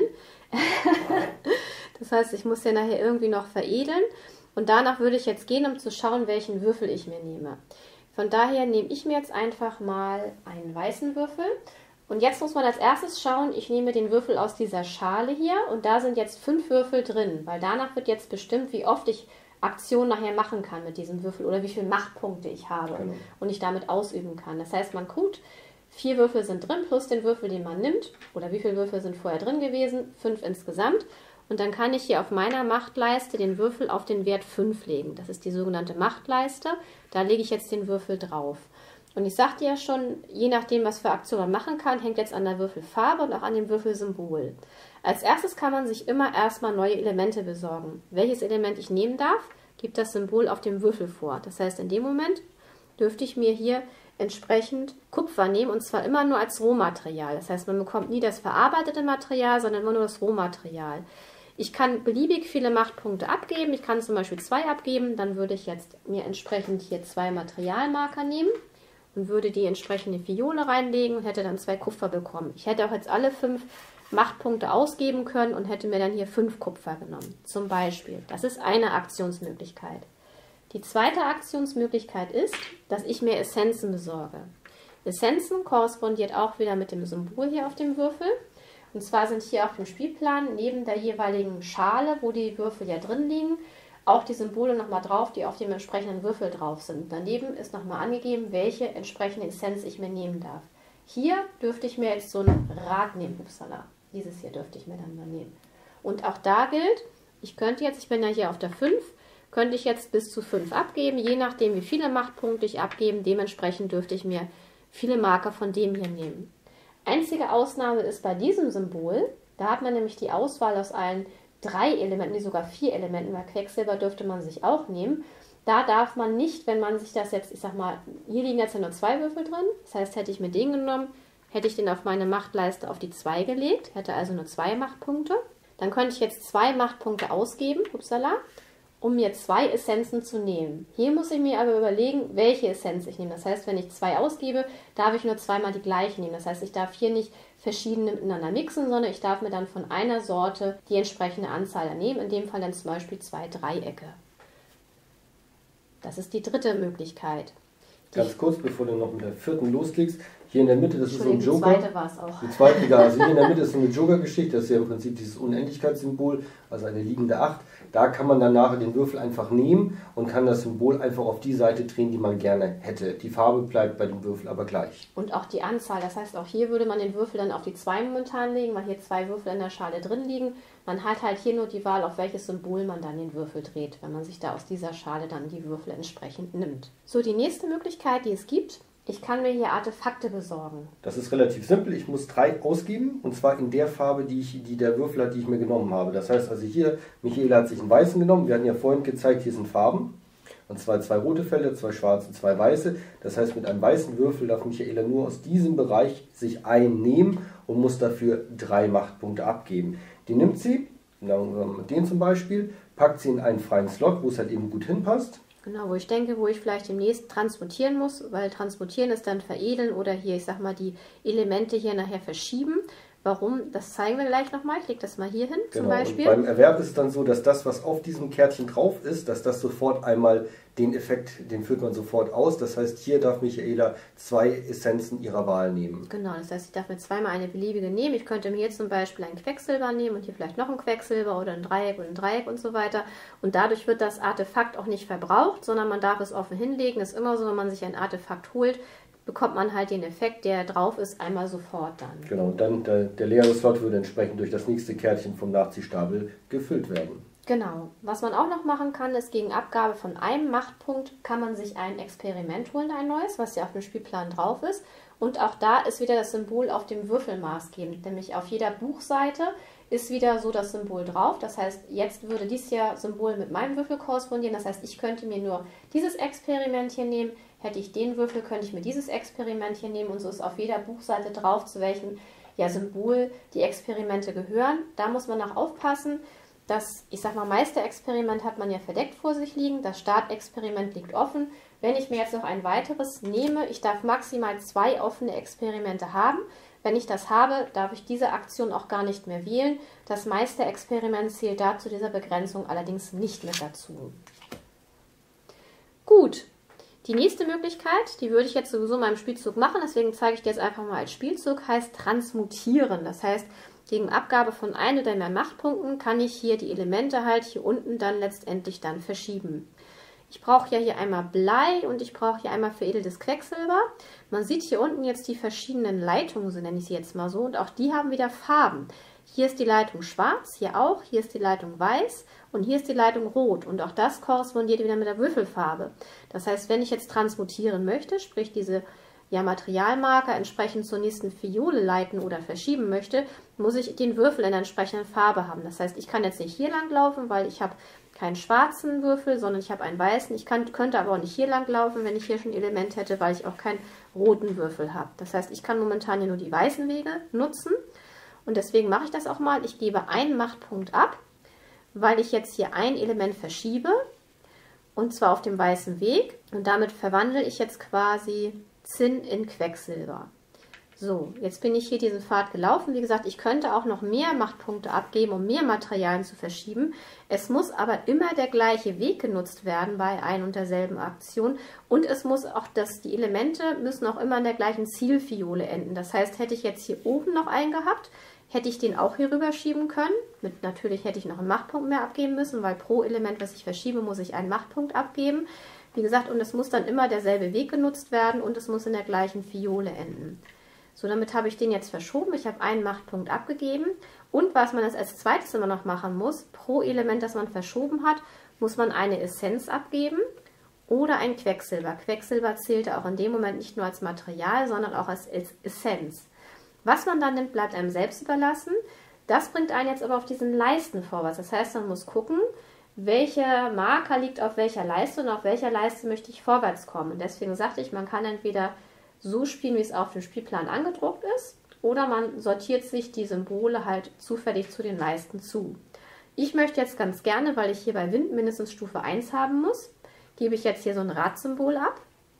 Das heißt, ich muss den nachher irgendwie noch veredeln. Und danach würde ich jetzt gehen, um zu schauen, welchen Würfel ich mir nehme. Von daher nehme ich mir jetzt einfach mal einen weißen Würfel. Und jetzt muss man als erstes schauen, ich nehme den Würfel aus dieser Schale hier und da sind jetzt fünf Würfel drin, weil danach wird jetzt bestimmt, wie oft ich Aktionen nachher machen kann mit diesem Würfel oder wie viele Machtpunkte ich habe Genau. und ich damit ausüben kann. Das heißt, man guckt, vier Würfel sind drin plus den Würfel, den man nimmt oder wie viele Würfel sind vorher drin gewesen, fünf insgesamt. Und dann kann ich hier auf meiner Machtleiste den Würfel auf den Wert fünf legen. Das ist die sogenannte Machtleiste. Da lege ich jetzt den Würfel drauf. Und ich sagte ja schon, je nachdem, was für Aktionen man machen kann, hängt jetzt an der Würfelfarbe und auch an dem Würfelsymbol. Als erstes kann man sich immer erstmal neue Elemente besorgen. Welches Element ich nehmen darf, gibt das Symbol auf dem Würfel vor. Das heißt, in dem Moment dürfte ich mir hier entsprechend Kupfer nehmen und zwar immer nur als Rohmaterial. Das heißt, man bekommt nie das verarbeitete Material, sondern immer nur das Rohmaterial. Ich kann beliebig viele Machtpunkte abgeben. Ich kann zum Beispiel zwei abgeben. Dann würde ich jetzt mir entsprechend hier zwei Materialmarker nehmen und würde die entsprechende Fiole reinlegen und hätte dann zwei Kupfer bekommen. Ich hätte auch jetzt alle fünf Machtpunkte ausgeben können und hätte mir dann hier fünf Kupfer genommen. Zum Beispiel. Das ist eine Aktionsmöglichkeit. Die zweite Aktionsmöglichkeit ist, dass ich mir Essenzen besorge. Essenzen korrespondiert auch wieder mit dem Symbol hier auf dem Würfel. Und zwar sind hier auf dem Spielplan neben der jeweiligen Schale, wo die Würfel ja drin liegen, auch die Symbole nochmal drauf, die auf dem entsprechenden Würfel drauf sind. Daneben ist nochmal angegeben, welche entsprechende Essenz ich mir nehmen darf. Hier dürfte ich mir jetzt so ein Rad nehmen. Upsala, dieses hier dürfte ich mir dann mal nehmen. Und auch da gilt, ich könnte jetzt, ich bin ja hier auf der fünf, könnte ich jetzt bis zu fünf abgeben, je nachdem wie viele Machtpunkte ich abgebe. Dementsprechend dürfte ich mir viele Marker von dem hier nehmen. Einzige Ausnahme ist bei diesem Symbol, da hat man nämlich die Auswahl aus allen drei Elementen, die sogar vier Elementen, weil Quecksilber dürfte man sich auch nehmen. Da darf man nicht, wenn man sich das jetzt, ich sag mal, hier liegen jetzt ja nur zwei Würfel drin, das heißt, hätte ich mir den genommen, hätte ich den auf meine Machtleiste auf die zwei gelegt, hätte also nur zwei Machtpunkte. Dann könnte ich jetzt zwei Machtpunkte ausgeben, upsala, um mir zwei Essenzen zu nehmen. Hier muss ich mir aber überlegen, welche Essenz ich nehme. Das heißt, wenn ich zwei ausgebe, darf ich nur zweimal die gleiche nehmen. Das heißt, ich darf hier nicht verschiedene miteinander mixen, sondern ich darf mir dann von einer Sorte die entsprechende Anzahl nehmen. In dem Fall dann zum Beispiel zwei Dreiecke. Das ist die dritte Möglichkeit. Die Ganz kurz, bevor du noch mit der vierten loslegst. Hier in der Mitte, das ist so ein die Joker. zweite war es auch. Die zweite, ja, also hier in der Mitte ist so eine Joker-Geschichte, das ist ja im Prinzip dieses Unendlichkeitssymbol, also eine liegende acht. Da kann man dann nachher den Würfel einfach nehmen und kann das Symbol einfach auf die Seite drehen, die man gerne hätte. Die Farbe bleibt bei dem Würfel aber gleich. Und auch die Anzahl, das heißt, auch hier würde man den Würfel dann auf die zwei momentan legen, weil hier zwei Würfel in der Schale drin liegen. Man hat halt hier nur die Wahl, auf welches Symbol man dann den Würfel dreht, wenn man sich da aus dieser Schale dann die Würfel entsprechend nimmt. So, die nächste Möglichkeit, die es gibt, ich kann mir hier Artefakte besorgen. Das ist relativ simpel. Ich muss drei ausgeben und zwar in der Farbe, die, ich, die der Würfel hat, die ich mir genommen habe. Das heißt also hier, Michaela hat sich einen weißen genommen. Wir hatten ja vorhin gezeigt, hier sind Farben. Und zwar zwei rote Felder, zwei schwarze, zwei weiße. Das heißt, mit einem weißen Würfel darf Michaela nur aus diesem Bereich sich einen nehmen und muss dafür drei Machtpunkte abgeben. Die nimmt sie, den zum Beispiel, packt sie in einen freien Slot, wo es halt eben gut hinpasst. Genau, wo ich denke, wo ich vielleicht demnächst transportieren muss, weil transportieren ist dann veredeln oder hier, ich sag mal, die Elemente hier nachher verschieben. Warum? Das zeigen wir gleich nochmal. Ich lege das mal hier hin zum genau. Beispiel. Und beim Erwerb ist es dann so, dass das, was auf diesem Kärtchen drauf ist, dass das sofort einmal den Effekt, den führt man sofort aus. Das heißt, hier darf Michaela zwei Essenzen ihrer Wahl nehmen. Genau, das heißt, ich darf mir zweimal eine beliebige nehmen. Ich könnte mir hier zum Beispiel ein Quecksilber nehmen und hier vielleicht noch ein Quecksilber oder ein Dreieck und ein Dreieck und so weiter. Und dadurch wird das Artefakt auch nicht verbraucht, sondern man darf es offen hinlegen. Das ist immer so, wenn man sich ein Artefakt holt, bekommt man halt den Effekt, der drauf ist, einmal sofort dann. Genau, und dann der, der leere Slot würde entsprechend durch das nächste Kärtchen vom Nachziehstapel gefüllt werden. Genau. Was man auch noch machen kann, ist gegen Abgabe von einem Machtpunkt kann man sich ein Experiment holen, ein neues, was ja auf dem Spielplan drauf ist. Und auch da ist wieder das Symbol auf dem Würfel maßgebend, nämlich auf jeder Buchseite ist wieder so das Symbol drauf. Das heißt, jetzt würde dieses hier Symbol mit meinem Würfel korrespondieren. Das heißt, ich könnte mir nur dieses Experiment hier nehmen. Hätte ich den Würfel, könnte ich mir dieses Experiment hier nehmen. Und so ist auf jeder Buchseite drauf, zu welchem ja, Symbol die Experimente gehören. Da muss man auch aufpassen. Das, ich sag mal, Meisterexperiment hat man ja verdeckt vor sich liegen. Das Startexperiment liegt offen. Wenn ich mir jetzt noch ein weiteres nehme, ich darf maximal zwei offene Experimente haben. Wenn ich das habe, darf ich diese Aktion auch gar nicht mehr wählen. Das Meisterexperiment zählt da zu dieser Begrenzung allerdings nicht mit dazu. Gut, die nächste Möglichkeit, die würde ich jetzt sowieso in meinem Spielzug machen, deswegen zeige ich dir jetzt einfach mal als Spielzug, heißt Transmutieren. Das heißt, gegen Abgabe von ein oder mehr Machtpunkten kann ich hier die Elemente halt hier unten dann letztendlich dann verschieben. Ich brauche ja hier einmal Blei und ich brauche hier einmal veredeltes Quecksilber. Man sieht hier unten jetzt die verschiedenen Leitungen, so nenne ich sie jetzt mal so, und auch die haben wieder Farben. Hier ist die Leitung schwarz, hier auch, hier ist die Leitung weiß und hier ist die Leitung rot. Und auch das korrespondiert wieder mit der Würfelfarbe. Das heißt, wenn ich jetzt transmutieren möchte, sprich diese ja, Materialmarker entsprechend zur nächsten Fiole leiten oder verschieben möchte, muss ich den Würfel in der entsprechenden Farbe haben. Das heißt, ich kann jetzt nicht hier lang laufen, weil ich habe keinen schwarzen Würfel, sondern ich habe einen weißen. Ich kann, könnte aber auch nicht hier lang laufen, wenn ich hier schon ein Element hätte, weil ich auch keinen roten Würfel habe. Das heißt, ich kann momentan hier nur die weißen Wege nutzen. Und deswegen mache ich das auch mal. Ich gebe einen Machtpunkt ab, weil ich jetzt hier ein Element verschiebe. Und zwar auf dem weißen Weg. Und damit verwandle ich jetzt quasi Zinn in Quecksilber. So, jetzt bin ich hier diesen Pfad gelaufen. Wie gesagt, ich könnte auch noch mehr Machtpunkte abgeben, um mehr Materialien zu verschieben. Es muss aber immer der gleiche Weg genutzt werden bei ein und derselben Aktion. Und es muss auch, dass die Elemente müssen auch immer in der gleichen Zielfiole enden. Das heißt, hätte ich jetzt hier oben noch einen gehabt, hätte ich den auch hier rüber schieben können. Mit, natürlich hätte ich noch einen Machtpunkt mehr abgeben müssen, weil pro Element, was ich verschiebe, muss ich einen Machtpunkt abgeben. Wie gesagt, und es muss dann immer derselbe Weg genutzt werden und es muss in der gleichen Fiole enden. So, damit habe ich den jetzt verschoben. Ich habe einen Machtpunkt abgegeben. Und was man jetzt als zweites immer noch machen muss, pro Element, das man verschoben hat, muss man eine Essenz abgeben. oder ein Quecksilber. Quecksilber zählte auch in dem Moment nicht nur als Material, sondern auch als Essenz. Was man dann nimmt, bleibt einem selbst überlassen. Das bringt einen jetzt aber auf diesen Leisten vorwärts. Das heißt, man muss gucken, welcher Marker liegt auf welcher Leiste und auf welcher Leiste möchte ich vorwärts kommen. Und deswegen sagte ich, man kann entweder so spielen, wie es auf dem Spielplan angedruckt ist, oder man sortiert sich die Symbole halt zufällig zu den Leisten zu. Ich möchte jetzt ganz gerne, weil ich hier bei Wind mindestens Stufe eins haben muss, gebe ich jetzt hier so ein Radsymbol ab,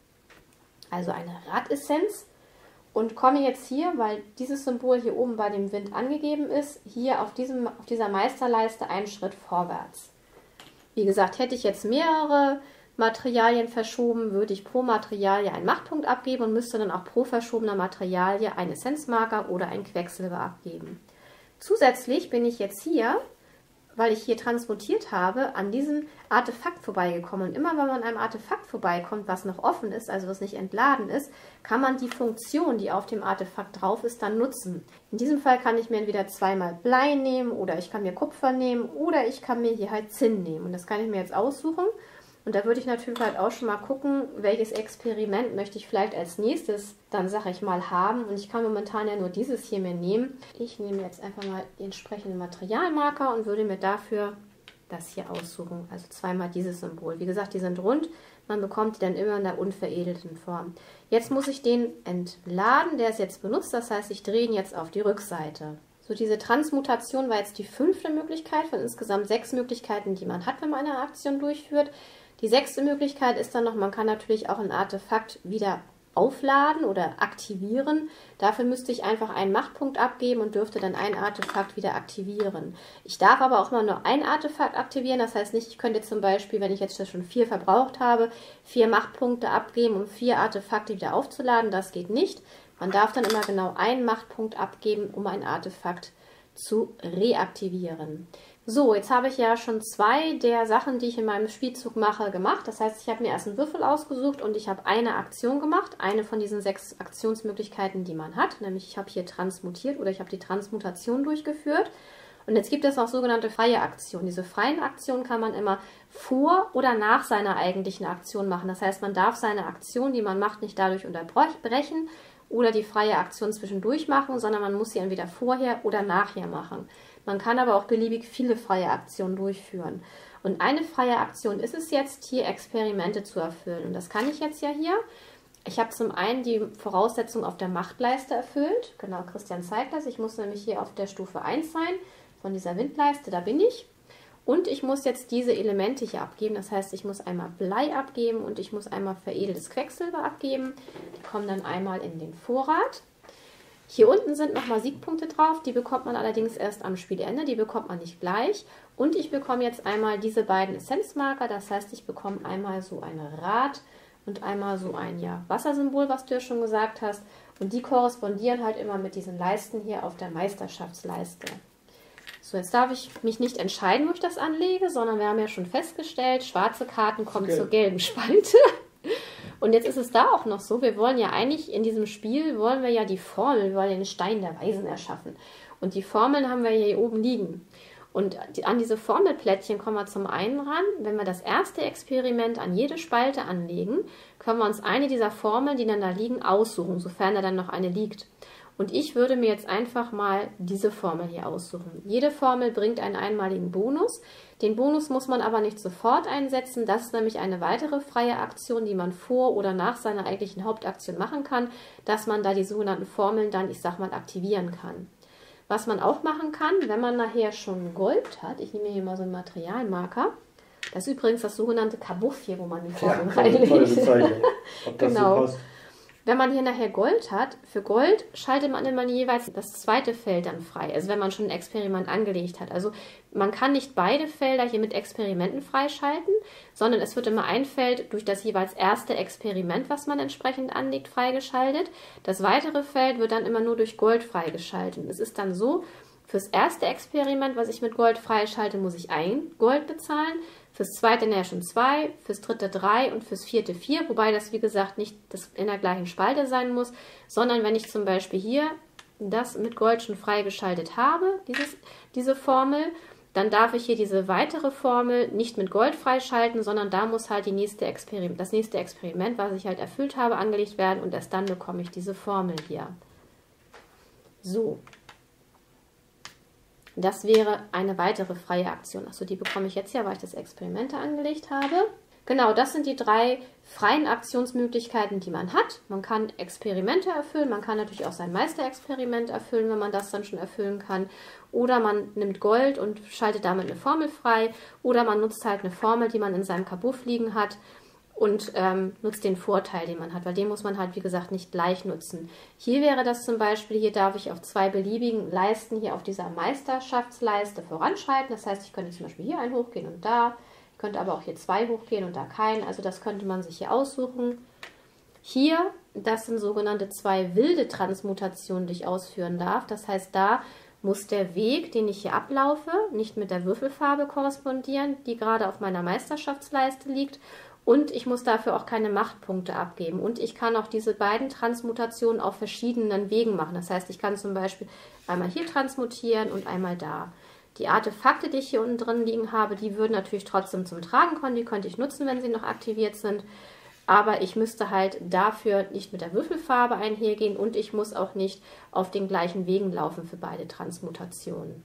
also eine Radessenz, und komme jetzt hier, weil dieses Symbol hier oben bei dem Wind angegeben ist, hier auf, diesem, auf dieser Meisterleiste einen Schritt vorwärts. Wie gesagt, hätte ich jetzt mehrere Materialien verschoben, würde ich pro Materialie einen Machtpunkt abgeben und müsste dann auch pro verschobener Materialie einen Essenzmarker oder ein Quecksilber abgeben. Zusätzlich bin ich jetzt hier, weil ich hier transmutiert habe, an diesem Artefakt vorbeigekommen. Und immer wenn man an einem Artefakt vorbeikommt, was noch offen ist, also was nicht entladen ist, kann man die Funktion, die auf dem Artefakt drauf ist, dann nutzen. In diesem Fall kann ich mir entweder zweimal Blei nehmen oder ich kann mir Kupfer nehmen oder ich kann mir hier halt Zinn nehmen. Und das kann ich mir jetzt aussuchen. Und da würde ich natürlich halt auch schon mal gucken, welches Experiment möchte ich vielleicht als nächstes dann, sag ich mal, haben. Und ich kann momentan ja nur dieses hier mir nehmen. Ich nehme jetzt einfach mal den entsprechenden Materialmarker und würde mir dafür das hier aussuchen. Also zweimal dieses Symbol. Wie gesagt, die sind rund. Man bekommt die dann immer in der unveredelten Form. Jetzt muss ich den entladen. Der ist jetzt benutzt. Das heißt, ich drehe ihn jetzt auf die Rückseite. So, diese Transmutation war jetzt die fünfte Möglichkeit von insgesamt sechs Möglichkeiten, die man hat, wenn man eine Aktion durchführt. Die sechste Möglichkeit ist dann noch, man kann natürlich auch ein Artefakt wieder aufladen oder aktivieren. Dafür müsste ich einfach einen Machtpunkt abgeben und dürfte dann ein Artefakt wieder aktivieren. Ich darf aber auch mal nur ein Artefakt aktivieren. Das heißt nicht, ich könnte zum Beispiel, wenn ich jetzt schon vier verbraucht habe, vier Machtpunkte abgeben, um vier Artefakte wieder aufzuladen. Das geht nicht. Man darf dann immer genau einen Machtpunkt abgeben, um ein Artefakt zu reaktivieren. So, jetzt habe ich ja schon zwei der Sachen, die ich in meinem Spielzug mache, gemacht. Das heißt, ich habe mir erst einen Würfel ausgesucht und ich habe eine Aktion gemacht. Eine von diesen sechs Aktionsmöglichkeiten, die man hat. Nämlich ich habe hier transmutiert oder ich habe die Transmutation durchgeführt. Und jetzt gibt es auch sogenannte freie Aktionen. Diese freien Aktionen kann man immer vor oder nach seiner eigentlichen Aktion machen. Das heißt, man darf seine Aktion, die man macht, nicht dadurch unterbrechen oder die freie Aktion zwischendurch machen, sondern man muss sie entweder vorher oder nachher machen. Man kann aber auch beliebig viele freie Aktionen durchführen. Und eine freie Aktion ist es jetzt, hier Experimente zu erfüllen. Und das kann ich jetzt ja hier. Ich habe zum einen die Voraussetzung auf der Machtleiste erfüllt. Genau, Christian zeigt das. Ich muss nämlich hier auf der Stufe eins sein von dieser Windleiste. Da bin ich. Und ich muss jetzt diese Elemente hier abgeben. Das heißt, ich muss einmal Blei abgeben und ich muss einmal veredeltes Quecksilber abgeben. Die kommen dann einmal in den Vorrat. Hier unten sind nochmal Siegpunkte drauf, die bekommt man allerdings erst am Spielende, die bekommt man nicht gleich. Und ich bekomme jetzt einmal diese beiden Essenzmarker, das heißt, ich bekomme einmal so ein Rad und einmal so ein ja, Wassersymbol, was du ja schon gesagt hast. Und die korrespondieren halt immer mit diesen Leisten hier auf der Meisterschaftsleiste. So, jetzt darf ich mich nicht entscheiden, wo ich das anlege, sondern wir haben ja schon festgestellt, schwarze Karten kommen okay zur gelben Spalte. Und jetzt ist es da auch noch so, wir wollen ja eigentlich in diesem Spiel, wollen wir ja die Formel, wir wollen den Stein der Weisen erschaffen. Und die Formeln haben wir hier oben liegen. Und an diese Formelplättchen kommen wir zum einen ran. Wenn wir das erste Experiment an jede Spalte anlegen, können wir uns eine dieser Formeln, die dann da liegen, aussuchen, sofern da dann noch eine liegt. Und ich würde mir jetzt einfach mal diese Formel hier aussuchen. Jede Formel bringt einen einmaligen Bonus. Den Bonus muss man aber nicht sofort einsetzen. Das ist nämlich eine weitere freie Aktion, die man vor oder nach seiner eigentlichen Hauptaktion machen kann, dass man da die sogenannten Formeln dann, ich sag mal, aktivieren kann. Was man auch machen kann, wenn man nachher schon Gold hat, ich nehme hier mal so einen Materialmarker. Das ist übrigens das sogenannte Kabuff hier, wo man die Formel ja, reinlegt. Tolle Bezeichnung. Ob das genau. so passt. Wenn man hier nachher Gold hat, für Gold schaltet man immer jeweils das zweite Feld dann frei, also wenn man schon ein Experiment angelegt hat. Also man kann nicht beide Felder hier mit Experimenten freischalten, sondern es wird immer ein Feld durch das jeweils erste Experiment, was man entsprechend anlegt, freigeschaltet. Das weitere Feld wird dann immer nur durch Gold freigeschaltet. Es ist dann so, fürs erste Experiment, was ich mit Gold freischalte, muss ich ein Gold bezahlen. Fürs zweite näher schon zwei, fürs dritte drei und fürs vierte vier, wobei das wie gesagt nicht das in der gleichen Spalte sein muss, sondern wenn ich zum Beispiel hier das mit Gold schon freigeschaltet habe, dieses, diese Formel, dann darf ich hier diese weitere Formel nicht mit Gold freischalten, sondern da muss halt die nächste Experiment, das nächste Experiment, was ich halt erfüllt habe, angelegt werden und erst dann bekomme ich diese Formel hier. So. Das wäre eine weitere freie Aktion. Achso, die bekomme ich jetzt ja, weil ich das Experiment angelegt habe. Genau, das sind die drei freien Aktionsmöglichkeiten, die man hat. Man kann Experimente erfüllen, man kann natürlich auch sein Meisterexperiment erfüllen, wenn man das dann schon erfüllen kann. Oder man nimmt Gold und schaltet damit eine Formel frei. Oder man nutzt halt eine Formel, die man in seinem Kabuff liegen hat und ähm, nutzt den Vorteil, den man hat, weil den muss man halt, wie gesagt, nicht gleich nutzen. Hier wäre das zum Beispiel, hier darf ich auf zwei beliebigen Leisten hier auf dieser Meisterschaftsleiste voranschreiten. Das heißt, ich könnte zum Beispiel hier einen hochgehen und da. Ich könnte aber auch hier zwei hochgehen und da keinen. Also das könnte man sich hier aussuchen. Hier, das sind sogenannte zwei wilde Transmutationen, die ich ausführen darf. Das heißt, da muss der Weg, den ich hier ablaufe, nicht mit der Würfelfarbe korrespondieren, die gerade auf meiner Meisterschaftsleiste liegt. Und ich muss dafür auch keine Machtpunkte abgeben. Und ich kann auch diese beiden Transmutationen auf verschiedenen Wegen machen. Das heißt, ich kann zum Beispiel einmal hier transmutieren und einmal da. Die Artefakte, die ich hier unten drin liegen habe, die würden natürlich trotzdem zum Tragen kommen. Die könnte ich nutzen, wenn sie noch aktiviert sind. Aber ich müsste halt dafür nicht mit der Würfelfarbe einhergehen und ich muss auch nicht auf den gleichen Wegen laufen für beide Transmutationen.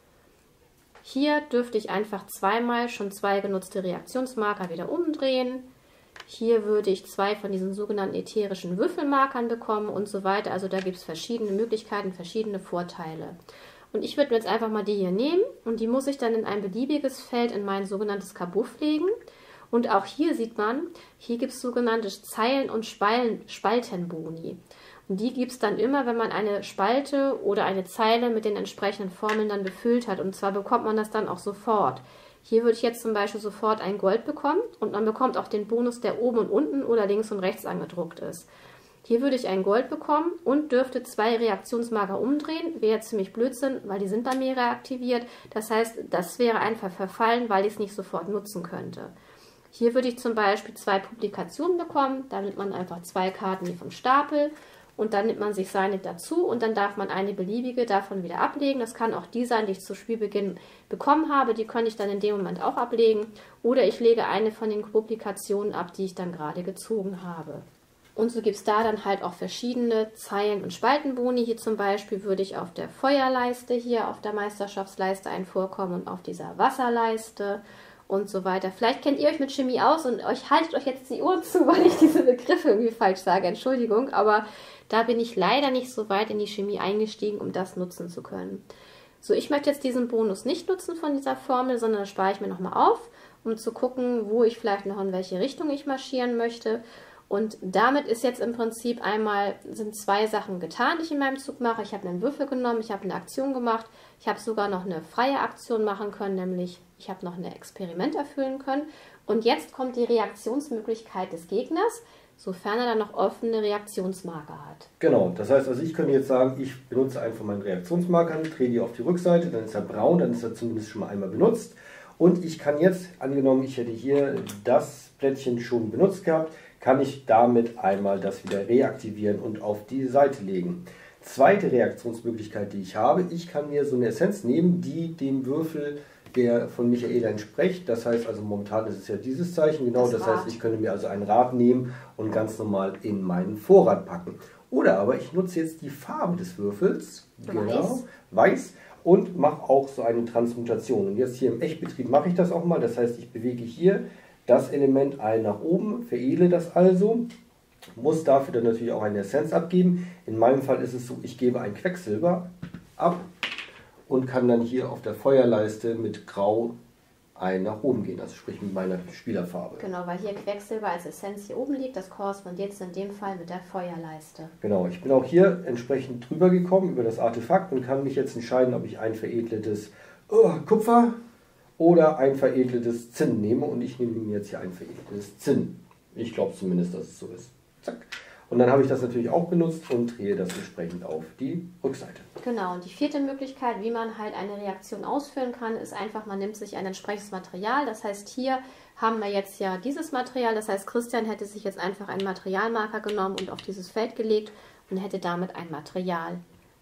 Hier dürfte ich einfach zweimal schon zwei genutzte Reaktionsmarker wieder umdrehen. Hier würde ich zwei von diesen sogenannten ätherischen Würfelmarkern bekommen und so weiter. Also da gibt es verschiedene Möglichkeiten, verschiedene Vorteile. Und ich würde mir jetzt einfach mal die hier nehmen und die muss ich dann in ein beliebiges Feld in mein sogenanntes Kabuff legen. Und auch hier sieht man, hier gibt es sogenannte Zeilen- und Spalten, Spaltenboni. Und die gibt es dann immer, wenn man eine Spalte oder eine Zeile mit den entsprechenden Formeln dann befüllt hat. Und zwar bekommt man das dann auch sofort. Hier würde ich jetzt zum Beispiel sofort ein Gold bekommen und man bekommt auch den Bonus, der oben und unten oder links und rechts angedruckt ist. Hier würde ich ein Gold bekommen und dürfte zwei Reaktionsmarker umdrehen. Wäre jetzt ziemlich Blödsinn, weil die sind bei mir reaktiviert. Das heißt, das wäre einfach verfallen, weil ich es nicht sofort nutzen könnte. Hier würde ich zum Beispiel zwei Publikationen bekommen. Da nimmt man einfach zwei Karten hier vom Stapel und dann nimmt man sich seine dazu und dann darf man eine beliebige davon wieder ablegen. Das kann auch die sein, die ich zu Spielbeginn bekommen habe. Die könnte ich dann in dem Moment auch ablegen. Oder ich lege eine von den Publikationen ab, die ich dann gerade gezogen habe. Und so gibt es da dann halt auch verschiedene Zeilen- und Spaltenboni. Hier zum Beispiel würde ich auf der Feuerleiste hier auf der Meisterschaftsleiste einen vorkommen und auf dieser Wasserleiste und so weiter. Vielleicht kennt ihr euch mit Chemie aus und euch haltet euch jetzt die Ohren zu, weil ich diese Begriffe irgendwie falsch sage. Entschuldigung, aber da bin ich leider nicht so weit in die Chemie eingestiegen, um das nutzen zu können. So, ich möchte jetzt diesen Bonus nicht nutzen von dieser Formel, sondern das spare ich mir nochmal auf, um zu gucken, wo ich vielleicht noch in welche Richtung ich marschieren möchte. Und damit ist jetzt im Prinzip einmal, sind zwei Sachen getan, die ich in meinem Zug mache. Ich habe einen Würfel genommen, ich habe eine Aktion gemacht, ich habe sogar noch eine freie Aktion machen können, nämlich ich habe noch ein Experiment erfüllen können. Und jetzt kommt die Reaktionsmöglichkeit des Gegners, sofern er dann noch offene Reaktionsmarker hat. Genau, das heißt also, ich könnte jetzt sagen, ich benutze einen von meinen Reaktionsmarkern, drehe die auf die Rückseite, dann ist er braun, dann ist er zumindest schon mal einmal benutzt. Und ich kann jetzt, angenommen ich hätte hier das Plättchen schon benutzt gehabt, kann ich damit einmal das wieder reaktivieren und auf die Seite legen. Zweite Reaktionsmöglichkeit, die ich habe, ich kann mir so eine Essenz nehmen, die dem Würfel, der von Michaela entspricht. Das heißt also, momentan ist es ja dieses Zeichen, genau, das, das heißt, ich könnte mir also ein Rad nehmen und ganz normal in meinen Vorrat packen. Oder aber ich nutze jetzt die Farbe des Würfels, weiß. genau, weiß, und mache auch so eine Transmutation. Und jetzt hier im Echtbetrieb mache ich das auch mal, das heißt, ich bewege hier das Element ein nach oben, veredle das also, muss dafür dann natürlich auch eine Essenz abgeben. In meinem Fall ist es so, ich gebe ein Quecksilber ab und kann dann hier auf der Feuerleiste mit Grau ein nach oben gehen, also sprich mit meiner Spielerfarbe. Genau, weil hier Quecksilber als Essenz hier oben liegt, das korrespondiert in dem Fall mit der Feuerleiste. Genau, ich bin auch hier entsprechend drüber gekommen über das Artefakt und kann mich jetzt entscheiden, ob ich ein veredeltes oh, Kupfer oder ein veredeltes Zinn nehme und ich nehme mir jetzt hier ein veredeltes Zinn. Ich glaube zumindest, dass es so ist. Zack. Und dann habe ich das natürlich auch benutzt und drehe das entsprechend auf die Rückseite. Genau, und die vierte Möglichkeit, wie man halt eine Reaktion ausführen kann, ist einfach, man nimmt sich ein entsprechendes Material. Das heißt, hier haben wir jetzt ja dieses Material. Das heißt, Christian hätte sich jetzt einfach einen Materialmarker genommen und auf dieses Feld gelegt und hätte damit ein Material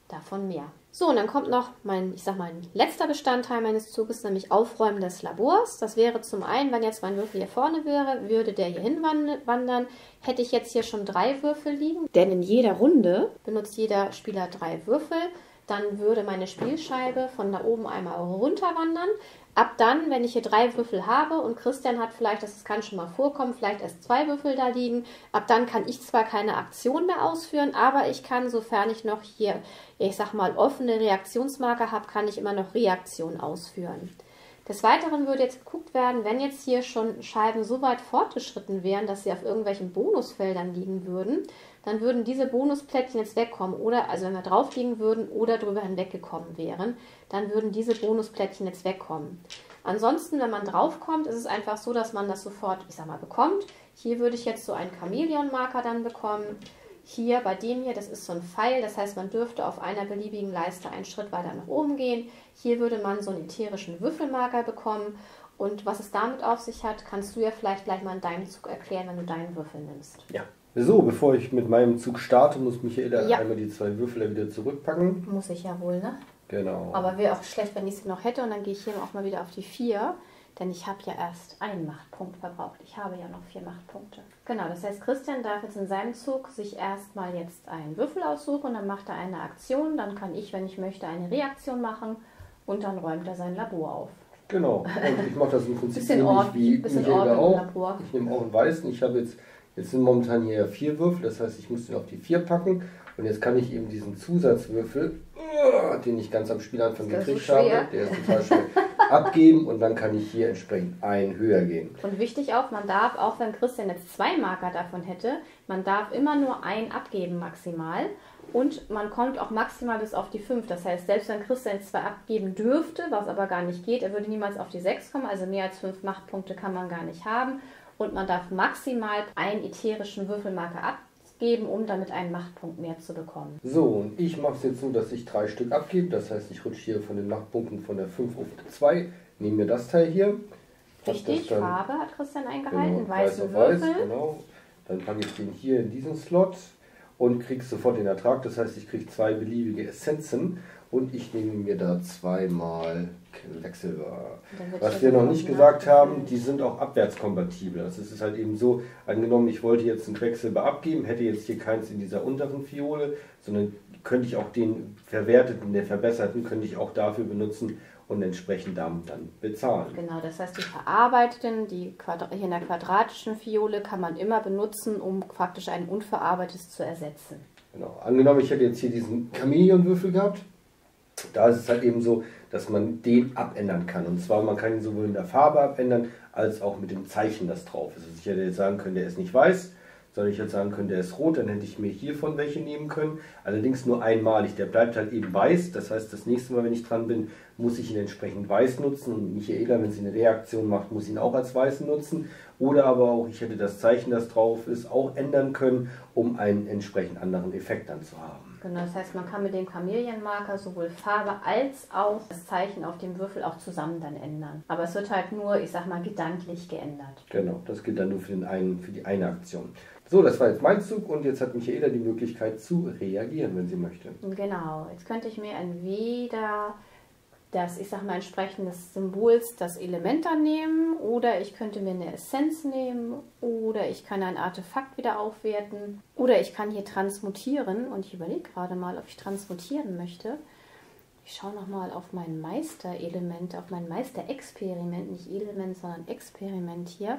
davon mehr. So, und dann kommt noch mein, ich sag mal, letzter Bestandteil meines Zuges, nämlich Aufräumen des Labors. Das wäre zum einen, wenn jetzt mein Würfel hier vorne wäre, würde der hier hinwandern, hätte ich jetzt hier schon drei Würfel liegen. Denn in jeder Runde benutzt jeder Spieler drei Würfel. Dann würde meine Spielscheibe von da oben einmal runter wandern. Ab dann, wenn ich hier drei Würfel habe und Christian hat vielleicht, das kann schon mal vorkommen, vielleicht erst zwei Würfel da liegen, ab dann kann ich zwar keine Aktion mehr ausführen, aber ich kann, sofern ich noch hier, ich sag mal, offene Reaktionsmarker habe, kann ich immer noch Reaktion ausführen. Des Weiteren würde jetzt geguckt werden, wenn jetzt hier schon Scheiben so weit fortgeschritten wären, dass sie auf irgendwelchen Bonusfeldern liegen würden, dann würden diese Bonusplättchen jetzt wegkommen, oder, also wenn wir drauf liegen würden oder drüber hinweggekommen wären, dann würden diese Bonusplättchen jetzt wegkommen. Ansonsten, wenn man draufkommt, ist es einfach so, dass man das sofort, ich sag mal, bekommt. Hier würde ich jetzt so einen Chamäleon-Marker dann bekommen. Hier bei dem hier, das ist so ein Pfeil, das heißt, man dürfte auf einer beliebigen Leiste einen Schritt weiter nach oben gehen. Hier würde man so einen ätherischen Würfelmarker bekommen. Und was es damit auf sich hat, kannst du ja vielleicht gleich mal in deinem Zug erklären, wenn du deinen Würfel nimmst. Ja. So, bevor ich mit meinem Zug starte, muss Michaela ja. einmal die zwei Würfel wieder zurückpacken. Muss ich ja wohl, ne? Genau. Aber wäre auch schlecht, wenn ich sie noch hätte. Und dann gehe ich hier auch mal wieder auf die vier. Denn ich habe ja erst einen Machtpunkt verbraucht. Ich habe ja noch vier Machtpunkte. Genau, das heißt, Christian darf jetzt in seinem Zug sich erstmal jetzt einen Würfel aussuchen. Dann macht er eine Aktion. Dann kann ich, wenn ich möchte, eine Reaktion machen. Und dann räumt er sein Labor auf. Genau. Und ich mache das im Prinzip bisschen ähnlich Ort, wie Michaela auch. Labor. Ich nehme auch einen weißen. Ich habe jetzt, jetzt sind momentan hier vier Würfel. Das heißt, ich muss den auf die vier packen. Und jetzt kann ich eben diesen Zusatzwürfel, den ich ganz am Spielanfang gekriegt so habe, der ist total schwer, abgeben und dann kann ich hier entsprechend einen höher gehen. Und wichtig auch, man darf, auch wenn Christian jetzt zwei Marker davon hätte, man darf immer nur einen abgeben maximal und man kommt auch maximal bis auf die fünf. Das heißt, selbst wenn Christian zwei abgeben dürfte, was aber gar nicht geht, er würde niemals auf die sechs kommen, also mehr als fünf Machtpunkte kann man gar nicht haben und man darf maximal einen ätherischen Würfelmarker abgeben. Geben, um damit einen Machtpunkt mehr zu bekommen. So, und ich mache es jetzt so, dass ich drei Stück abgebe. Das heißt, ich rutsche hier von den Machtpunkten von der fünf auf die zwei. Nehme mir das Teil hier. Richtig, dann, Farbe hat Christian eingehalten, genau, weißen weiß Würfel. Weiß, genau. Dann packe ich den hier in diesen Slot und kriege sofort den Ertrag. Das heißt, ich kriege zwei beliebige Essenzen und ich nehme mir da zweimal Quecksilber. Was wir noch nicht gesagt haben, die sind auch abwärtskompatibel. Also es ist halt eben so, angenommen, ich wollte jetzt ein Quecksilber abgeben, hätte jetzt hier keins in dieser unteren Fiole, sondern könnte ich auch den verwerteten, der verbesserten, könnte ich auch dafür benutzen und entsprechend damit dann bezahlen. Genau, das heißt, die verarbeiteten, die Quadra- hier in der quadratischen Fiole kann man immer benutzen, um praktisch ein unverarbeitetes zu ersetzen. Genau, angenommen, ich hätte jetzt hier diesen Chamäleonwürfel gehabt, da ist es halt eben so, dass man den abändern kann. Und zwar, man kann ihn sowohl in der Farbe abändern, als auch mit dem Zeichen, das drauf ist. Also ich hätte jetzt sagen können, der ist nicht weiß, sondern ich hätte sagen können, der ist rot, dann hätte ich mir hiervon welche nehmen können. Allerdings nur einmalig, der bleibt halt eben weiß. Das heißt, das nächste Mal, wenn ich dran bin, muss ich ihn entsprechend weiß nutzen. Und Michaela, wenn sie eine Reaktion macht, muss ihn auch als weiß nutzen. Oder aber auch, ich hätte das Zeichen, das drauf ist, auch ändern können, um einen entsprechend anderen Effekt dann zu haben. Genau, das heißt, man kann mit dem Chamäleonmarker sowohl Farbe als auch das Zeichen auf dem Würfel auch zusammen dann ändern. Aber es wird halt nur, ich sag mal, gedanklich geändert. Genau, das gilt dann nur für, den einen, für die eine Aktion. So, das war jetzt mein Zug und jetzt hat Michaela die Möglichkeit zu reagieren, wenn sie möchte. Genau, jetzt könnte ich mir entweder das, ich sag mal, entsprechend des Symbols das Element dann nehmen oder ich könnte mir eine Essenz nehmen oder ich kann ein Artefakt wieder aufwerten oder ich kann hier transmutieren und ich überlege gerade mal, ob ich transmutieren möchte. Ich schaue nochmal auf mein Meisterelement, auf mein Meisterexperiment, nicht Element, sondern Experiment hier.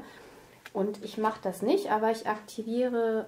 Und ich mache das nicht, aber ich aktiviere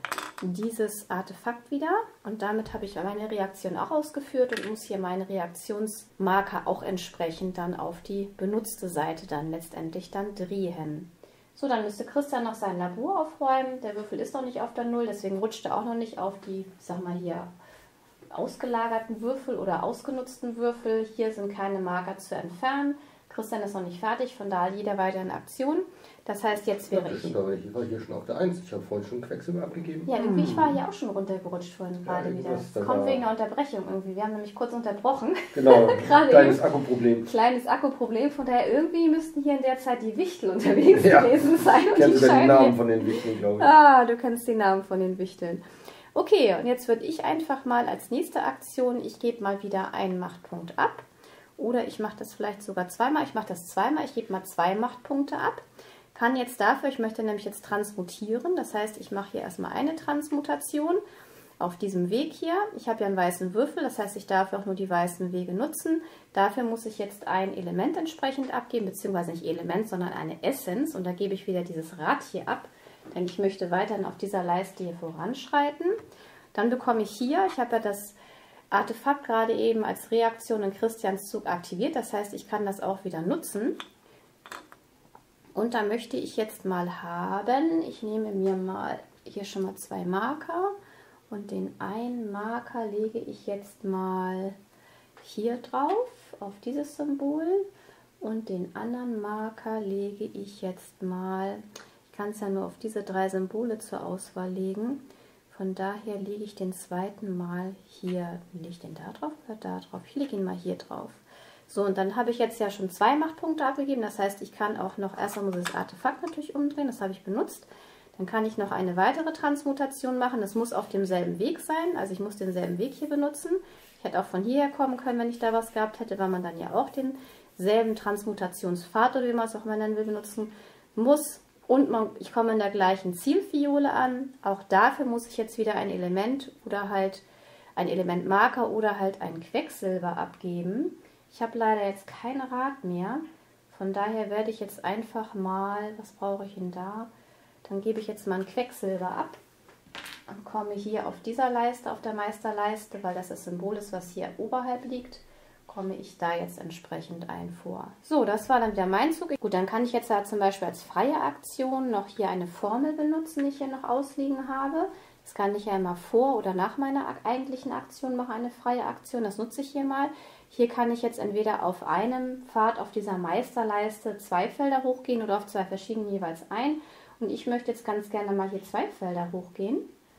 dieses Artefakt wieder und damit habe ich meine Reaktion auch ausgeführt und muss hier meine Reaktionsmarker auch entsprechend dann auf die benutzte Seite dann letztendlich dann drehen. So, dann müsste Christian noch sein Labor aufräumen. Der Würfel ist noch nicht auf der Null, deswegen rutscht er auch noch nicht auf die, ich sag mal hier, ausgelagerten Würfel oder ausgenutzten Würfel. Hier sind keine Marker zu entfernen. Christian ist noch nicht fertig, von daher jeder weiter in Aktion. Das heißt, jetzt wäre ja, ich... Stimmt, aber ich war hier schon auf der eins. Ich habe vorhin schon Quecksilber abgegeben. Ja, irgendwie, ich war hier auch schon runtergerutscht vorhin ja, gerade wieder. Das kommt war... wegen einer Unterbrechung irgendwie. Wir haben nämlich kurz unterbrochen. Genau, kleines eben. Akkuproblem. Kleines Akkuproblem. Von daher irgendwie müssten hier in der Zeit die Wichtel unterwegs ja. gewesen sein. Ich kenne sogar den Namen von den Wichteln, glaube ich. Ah, du kennst die Namen von den Wichteln. Okay, und jetzt würde ich einfach mal als nächste Aktion, ich gebe mal wieder einen Machtpunkt ab. Oder ich mache das vielleicht sogar zweimal. Ich mache das zweimal, ich gebe mal zwei Machtpunkte ab. Kann jetzt dafür, ich möchte nämlich jetzt transmutieren. Das heißt, ich mache hier erstmal eine Transmutation auf diesem Weg hier. Ich habe ja einen weißen Würfel, das heißt, ich darf auch nur die weißen Wege nutzen. Dafür muss ich jetzt ein Element entsprechend abgeben, beziehungsweise nicht Element, sondern eine Essenz. Und da gebe ich wieder dieses Rad hier ab. Denn ich möchte weiterhin auf dieser Leiste hier voranschreiten. Dann bekomme ich hier, ich habe ja das Artefakt gerade eben als Reaktion in Christians Zug aktiviert. Das heißt, ich kann das auch wieder nutzen. Und da möchte ich jetzt mal haben, ich nehme mir mal hier schon mal zwei Marker. Und den einen Marker lege ich jetzt mal hier drauf, auf dieses Symbol. Und den anderen Marker lege ich jetzt mal... Ich kann es ja nur auf diese drei Symbole zur Auswahl legen. Von daher lege ich den zweiten Mal hier. Lege ich den da drauf oder da drauf? Ich lege ihn mal hier drauf. So, und dann habe ich jetzt ja schon zwei Machtpunkte abgegeben. Das heißt, ich kann auch noch, erstmal muss ich das Artefakt natürlich umdrehen. Das habe ich benutzt. Dann kann ich noch eine weitere Transmutation machen. Das muss auf demselben Weg sein. Also ich muss denselben Weg hier benutzen. Ich hätte auch von hierher kommen können, wenn ich da was gehabt hätte, weil man dann ja auch denselben Transmutationspfad oder wie man es auch mal nennen will, benutzen muss. Und man, ich komme in der gleichen Zielfiole an. Auch dafür muss ich jetzt wieder ein Element oder halt ein Elementmarker oder halt ein Quecksilber abgeben. Ich habe leider jetzt kein Rad mehr. Von daher werde ich jetzt einfach mal, was brauche ich denn da? Dann gebe ich jetzt mal ein Quecksilber ab und komme hier auf dieser Leiste, auf der Meisterleiste, weil das das Symbol ist, was hier oberhalb liegt, komme ich da jetzt entsprechend ein vor. So, das war dann wieder mein Zug. Gut, dann kann ich jetzt da zum Beispiel als freie Aktion noch hier eine Formel benutzen, die ich hier noch ausliegen habe. Das kann ich ja immer vor oder nach meiner eigentlichen Aktion machen, eine freie Aktion. Das nutze ich hier mal. Hier kann ich jetzt entweder auf einem Pfad auf dieser Meisterleiste zwei Felder hochgehen oder auf zwei verschiedenen jeweils ein. Und ich möchte jetzt ganz gerne mal hier zwei Felder hochgehen.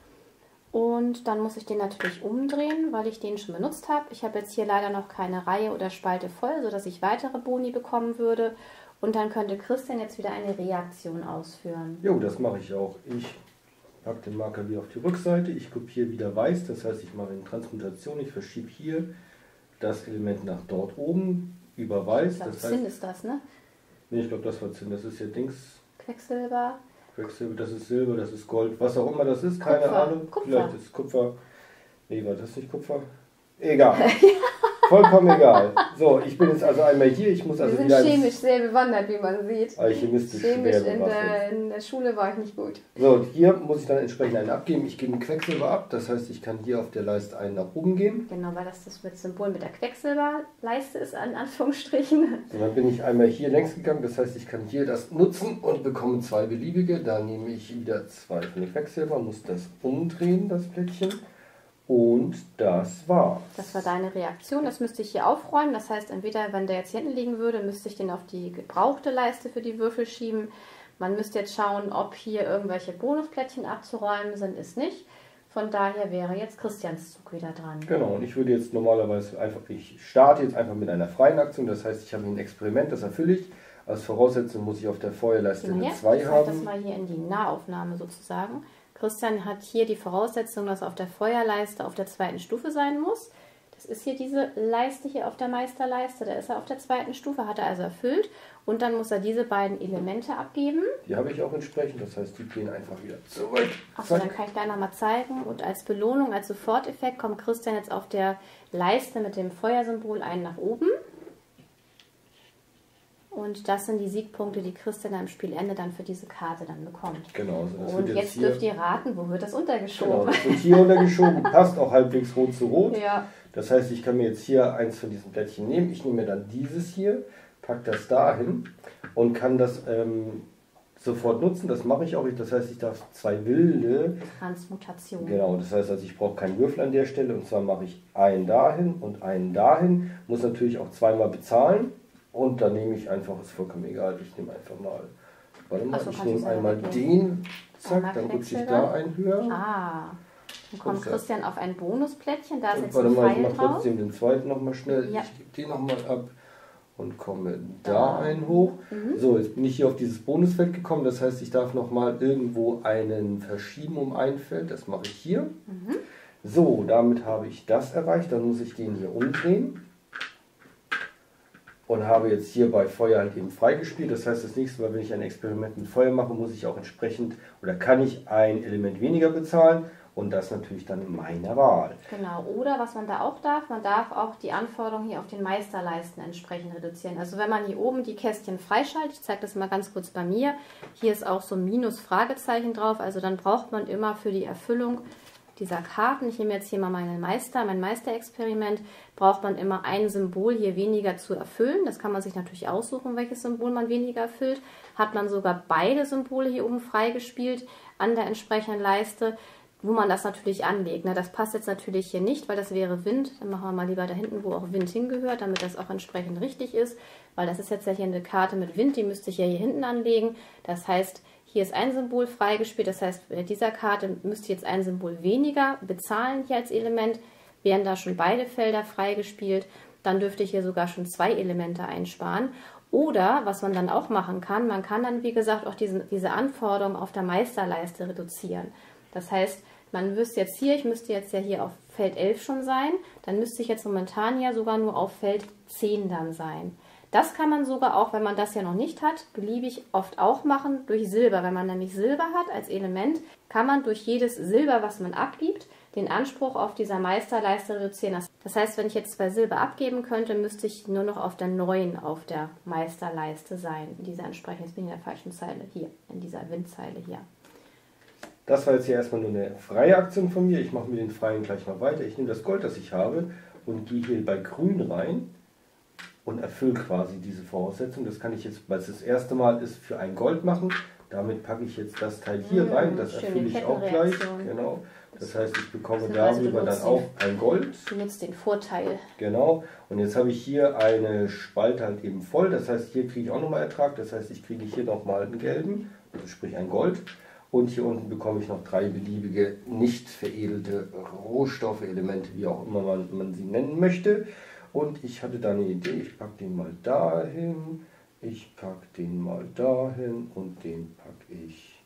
Und dann muss ich den natürlich umdrehen, weil ich den schon benutzt habe. Ich habe jetzt hier leider noch keine Reihe oder Spalte voll, sodass ich weitere Boni bekommen würde. Und dann könnte Christian jetzt wieder eine Reaktion ausführen. Jo, das mache ich auch. Ich packe den Marker wieder auf die Rückseite. Ich kopiere wieder weiß, das heißt, ich mache eine Transmutation. Ich verschiebe hier das Element nach dort oben über weiß. Ich glaube, das Zinn heißt, ist das, ne? Nee, ich glaube, das war Zinn. Das ist ja Dings. Quecksilber. Quecksilber, das ist Silber, das ist Gold, was auch immer das ist, keine Kupfer. Ahnung. Kupfer. Vielleicht ist es Kupfer. Nee, war das nicht Kupfer? Egal. Vollkommen egal. So, ich bin jetzt also einmal hier. Ich muss also Wir sind wieder chemisch sehr bewandert, wie man sieht. alchemistisch Chemisch schwer in bewaffnet. der, in der Schule war ich nicht gut. So, und hier muss ich dann entsprechend einen abgeben. Ich gebe einen Quecksilber ab. Das heißt, ich kann hier auf der Leiste einen nach oben gehen. Genau, weil das das mit Symbol mit der Quecksilberleiste ist, in Anführungsstrichen. So, dann bin ich einmal hier längs gegangen. Das heißt, ich kann hier das nutzen und bekomme zwei beliebige. Da nehme ich wieder zwei von den Quecksilber, muss das umdrehen, das Plättchen. Und das war's. Das war deine Reaktion. Das müsste ich hier aufräumen. Das heißt, entweder, wenn der jetzt hier hinten liegen würde, müsste ich den auf die gebrauchte Leiste für die Würfel schieben. Man müsste jetzt schauen, ob hier irgendwelche Bonusplättchen abzuräumen sind, ist nicht. Von daher wäre jetzt Christians Zug wieder dran. Genau, und ich würde jetzt normalerweise einfach, ich starte jetzt einfach mit einer freien Aktion. Das heißt, ich habe ein Experiment, das erfülle ich. Als Voraussetzung muss ich auf der Feuerleiste eine zwei Ich haben. das mal hier in die Nahaufnahme sozusagen. Christian hat hier die Voraussetzung, dass auf der Feuerleiste auf der zweiten Stufe sein muss. Das ist hier diese Leiste hier auf der Meisterleiste. Da ist er auf der zweiten Stufe, hat er also erfüllt. Und dann muss er diese beiden Elemente abgeben. Die habe ich auch entsprechend, das heißt, die gehen einfach wieder zurück. Achso, dann kann ich gleich nochmal zeigen. Und als Belohnung, als Soforteffekt kommt Christian jetzt auf der Leiste mit dem Feuersymbol einen nach oben. Und das sind die Siegpunkte, die Christian am Spielende dann für diese Karte dann bekommt. Genau. Also das Und wird jetzt, jetzt dürft hier, ihr raten, wo wird das untergeschoben? genau, das wird hier untergeschoben, passt auch halbwegs rot zu rot. Ja. Das heißt, ich kann mir jetzt hier eins von diesen Plättchen nehmen. Ich nehme mir dann dieses hier, packe das dahin und kann das ähm, sofort nutzen. Das mache ich auch. Das heißt, ich darf zwei wilde Transmutation. Genau, das heißt, also ich brauche keinen Würfel an der Stelle. Und zwar mache ich einen dahin und einen dahin. Muss natürlich auch zweimal bezahlen. Und dann nehme ich einfach, ist vollkommen egal, ich nehme einfach mal, warte mal, Ach so, ich kannst du nehme selber einmal wegnehmen. den, zack, Einmal dann rutsche ich Quecksilber. da ein höher. Ah, dann kommt Und so. Christian auf ein Bonusplättchen, da ist Und jetzt warte ein mal, ich Pfeil mache drauf. trotzdem den zweiten nochmal schnell, Ja. ich gebe den nochmal ab und komme da einen hoch. Mhm. So, jetzt bin ich hier auf dieses Bonusfeld gekommen. Das heißt, ich darf nochmal irgendwo einen verschieben um ein Feld. Das mache ich hier. Mhm. So, damit habe ich das erreicht. Dann muss ich den hier umdrehen. Und habe jetzt hier bei Feuer halt eben freigespielt. Das heißt, das nächste Mal, wenn ich ein Experiment mit Feuer mache, muss ich auch entsprechend oder kann ich ein Element weniger bezahlen und das natürlich dann meiner Wahl. Genau, oder was man da auch darf, man darf auch die Anforderungen hier auf den Meisterleisten entsprechend reduzieren. Also wenn man hier oben die Kästchen freischaltet, ich zeige das mal ganz kurz bei mir, hier ist auch so ein Minus-Fragezeichen drauf, also dann braucht man immer für die Erfüllung dieser Karten, ich nehme jetzt hier mal meinen Meister, mein Meisterexperiment, braucht man immer ein Symbol hier weniger zu erfüllen. Das kann man sich natürlich aussuchen, welches Symbol man weniger erfüllt. Hat man sogar beide Symbole hier oben freigespielt an der entsprechenden Leiste, wo man das natürlich anlegt. Das passt jetzt natürlich hier nicht, weil das wäre Wind. Dann machen wir mal lieber da hinten, wo auch Wind hingehört, damit das auch entsprechend richtig ist. Weil das ist jetzt ja hier eine Karte mit Wind, die müsste ich ja hier hinten anlegen. Das heißt, hier ist ein Symbol freigespielt, das heißt, bei dieser Karte müsst ihr jetzt ein Symbol weniger bezahlen hier als Element. Wären da schon beide Felder freigespielt, dann dürfte ich hier sogar schon zwei Elemente einsparen. Oder, was man dann auch machen kann, man kann dann, wie gesagt, auch diesen, diese Anforderungen auf der Meisterleiste reduzieren. Das heißt, man wüsste jetzt hier, ich müsste jetzt ja hier auf Feld elf schon sein, dann müsste ich jetzt momentan ja sogar nur auf Feld zehn dann sein. Das kann man sogar auch, wenn man das ja noch nicht hat, beliebig oft auch machen durch Silber. Wenn man nämlich Silber hat als Element, kann man durch jedes Silber, was man abgibt, den Anspruch auf dieser Meisterleiste reduzieren. Das heißt, wenn ich jetzt zwei Silber abgeben könnte, müsste ich nur noch auf der neun auf der Meisterleiste sein. In dieser entsprechenden, jetzt bin ich in der falschen Zeile, hier, in dieser Windzeile hier. Das war jetzt hier erstmal nur eine freie Aktion von mir. Ich mache mir den freien gleich mal weiter. Ich nehme das Gold, das ich habe und gehe hier bei Grün rein. Und erfülle quasi diese Voraussetzung. Das kann ich jetzt, weil es das erste Mal ist, für ein Gold machen. Damit packe ich jetzt das Teil hier mmh, rein. Das erfülle ich auch gleich. Genau. Das heißt, ich bekomme darüber dann auch ein Gold. Du nutzt den Vorteil. Genau. Und jetzt habe ich hier eine Spalte halt eben voll. Das heißt, hier kriege ich auch nochmal Ertrag. Das heißt, ich kriege hier nochmal einen gelben, also sprich ein Gold. Und hier unten bekomme ich noch drei beliebige, nicht veredelte Rohstoffe, Elemente, wie auch immer man, man sie nennen möchte. Und ich hatte da eine Idee, ich packe den mal dahin, ich packe den mal dahin und den packe ich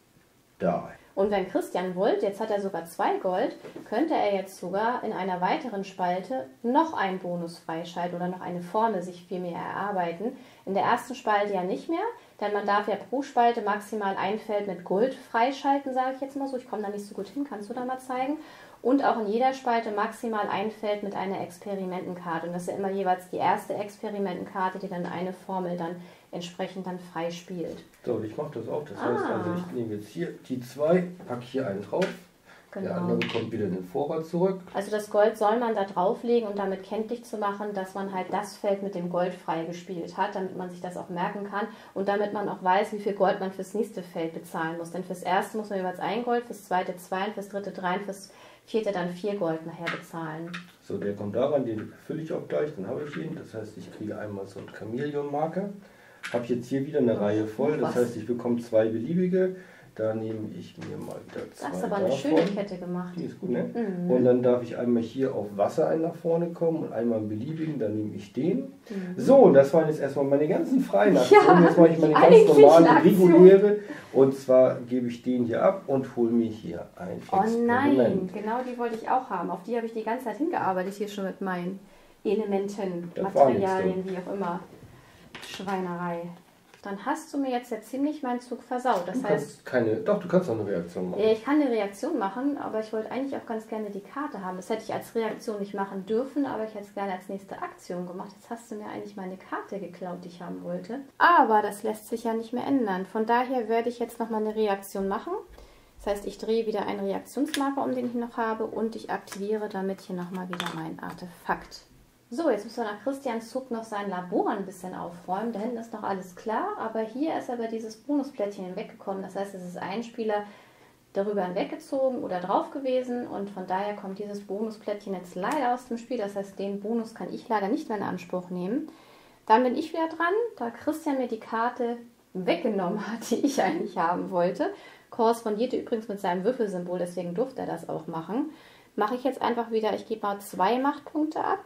dahin. Und wenn Christian wollte, jetzt hat er sogar zwei Gold, könnte er jetzt sogar in einer weiteren Spalte noch einen Bonus freischalten oder noch eine Formel sich viel mehr erarbeiten. In der ersten Spalte ja nicht mehr, denn man darf ja pro Spalte maximal ein Feld mit Gold freischalten, sage ich jetzt mal so. Ich komme da nicht so gut hin, kannst du da mal zeigen. Und auch in jeder Spalte maximal ein Feld mit einer Experimentenkarte. Und das ist ja immer jeweils die erste Experimentenkarte, die dann eine Formel dann entsprechend dann frei spielt. So, ich mache das auch. Das ah. heißt also, ich nehme jetzt hier die zwei, packe hier einen drauf. Genau. Der andere bekommt wieder den Vorrat zurück. Also das Gold soll man da drauflegen und damit kenntlich zu machen, dass man halt das Feld mit dem Gold freigespielt hat, damit man sich das auch merken kann und damit man auch weiß, wie viel Gold man fürs nächste Feld bezahlen muss. Denn fürs erste muss man jeweils ein Gold, fürs zweite zwei, fürs dritte drei, fürs vierte dann vier Gold nachher bezahlen. So, der kommt da rein, den fülle ich auch gleich, dann habe ich ihn. Das heißt, ich kriege einmal so einen Chamäleon-Marker. Habe jetzt hier wieder eine oh, Reihe voll, das heißt, ich bekomme zwei beliebige. Da nehme ich mir mal wieder zwei. Das ist aber eine davon. Schöne Kette gemacht. Die ist gut, ne? Mhm. Und dann darf ich einmal hier auf Wasser einen nach vorne kommen und einmal einen beliebigen, dann nehme ich den. Mhm. So, und das waren jetzt erstmal meine ganzen freien Aktionen. Ja, jetzt mache ich meine ganz normale, reguläre. Und zwar gebe ich den hier ab und hole mir hier ein Experiment. Oh nein, genau die wollte ich auch haben. Auf die habe ich die ganze Zeit hingearbeitet, hier schon mit meinen Elementen, das Materialien, wie auch immer. Schweinerei. Dann hast du mir jetzt ja ziemlich meinen Zug versaut. Das du heißt, keine, doch, du kannst auch eine Reaktion machen. Ich kann eine Reaktion machen, aber ich wollte eigentlich auch ganz gerne die Karte haben. Das hätte ich als Reaktion nicht machen dürfen, aber ich hätte es gerne als nächste Aktion gemacht. Jetzt hast du mir eigentlich meine Karte geklaut, die ich haben wollte. Aber das lässt sich ja nicht mehr ändern. Von daher werde ich jetzt nochmal eine Reaktion machen. Das heißt, ich drehe wieder einen Reaktionsmarker, um den ich noch habe, und ich aktiviere damit hier nochmal wieder mein Artefakt. So, jetzt müssen wir nach Christians Zug noch sein Labor ein bisschen aufräumen. Da hinten ist noch alles klar, aber hier ist aber dieses Bonusplättchen hinweggekommen. Das heißt, es ist ein Spieler darüber hinweggezogen oder drauf gewesen und von daher kommt dieses Bonusplättchen jetzt leider aus dem Spiel. Das heißt, den Bonus kann ich leider nicht mehr in Anspruch nehmen. Dann bin ich wieder dran, da Christian mir die Karte weggenommen hat, die ich eigentlich haben wollte. Korrespondierte übrigens mit seinem Würfelsymbol, deswegen durfte er das auch machen. Mache ich jetzt einfach wieder, ich gebe mal zwei Machtpunkte ab.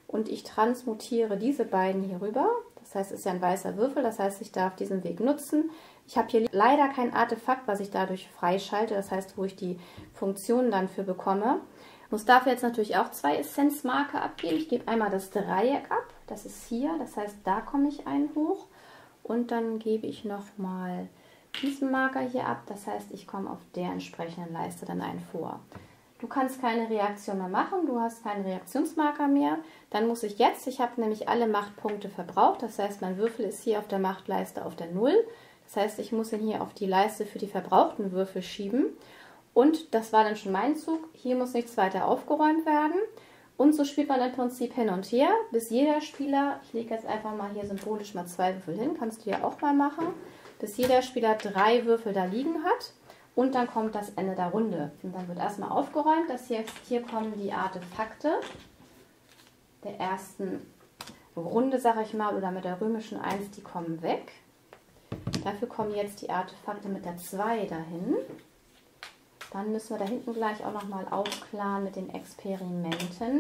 und ich transmutiere diese beiden hier rüber. Das heißt, es ist ja ein weißer Würfel, das heißt, ich darf diesen Weg nutzen. Ich habe hier leider kein Artefakt, was ich dadurch freischalte, das heißt, wo ich die Funktionen dann für bekomme. Ich muss dafür jetzt natürlich auch zwei Essenzmarker abgeben. Ich gebe einmal das Dreieck ab, das ist hier, das heißt, da komme ich einen hoch. Und dann gebe ich nochmal diesen Marker hier ab, das heißt, ich komme auf der entsprechenden Leiste dann einen vor. Du kannst keine Reaktion mehr machen, du hast keinen Reaktionsmarker mehr. Dann muss ich jetzt, ich habe nämlich alle Machtpunkte verbraucht, das heißt, mein Würfel ist hier auf der Machtleiste auf der Null. Das heißt, ich muss ihn hier auf die Leiste für die verbrauchten Würfel schieben. Und das war dann schon mein Zug. Hier muss nichts weiter aufgeräumt werden. Und so spielt man im Prinzip hin und her, bis jeder Spieler, ich lege jetzt einfach mal hier symbolisch mal zwei Würfel hin, kannst du ja auch mal machen, bis jeder Spieler drei Würfel da liegen hat. Und dann kommt das Ende der Runde. Und dann wird erstmal aufgeräumt. Das hier, hier kommen die Artefakte der ersten Runde, sage ich mal, oder mit der römischen eins, die kommen weg. Dafür kommen jetzt die Artefakte mit der zwei dahin. Dann müssen wir da hinten gleich auch nochmal aufklaren mit den Experimenten.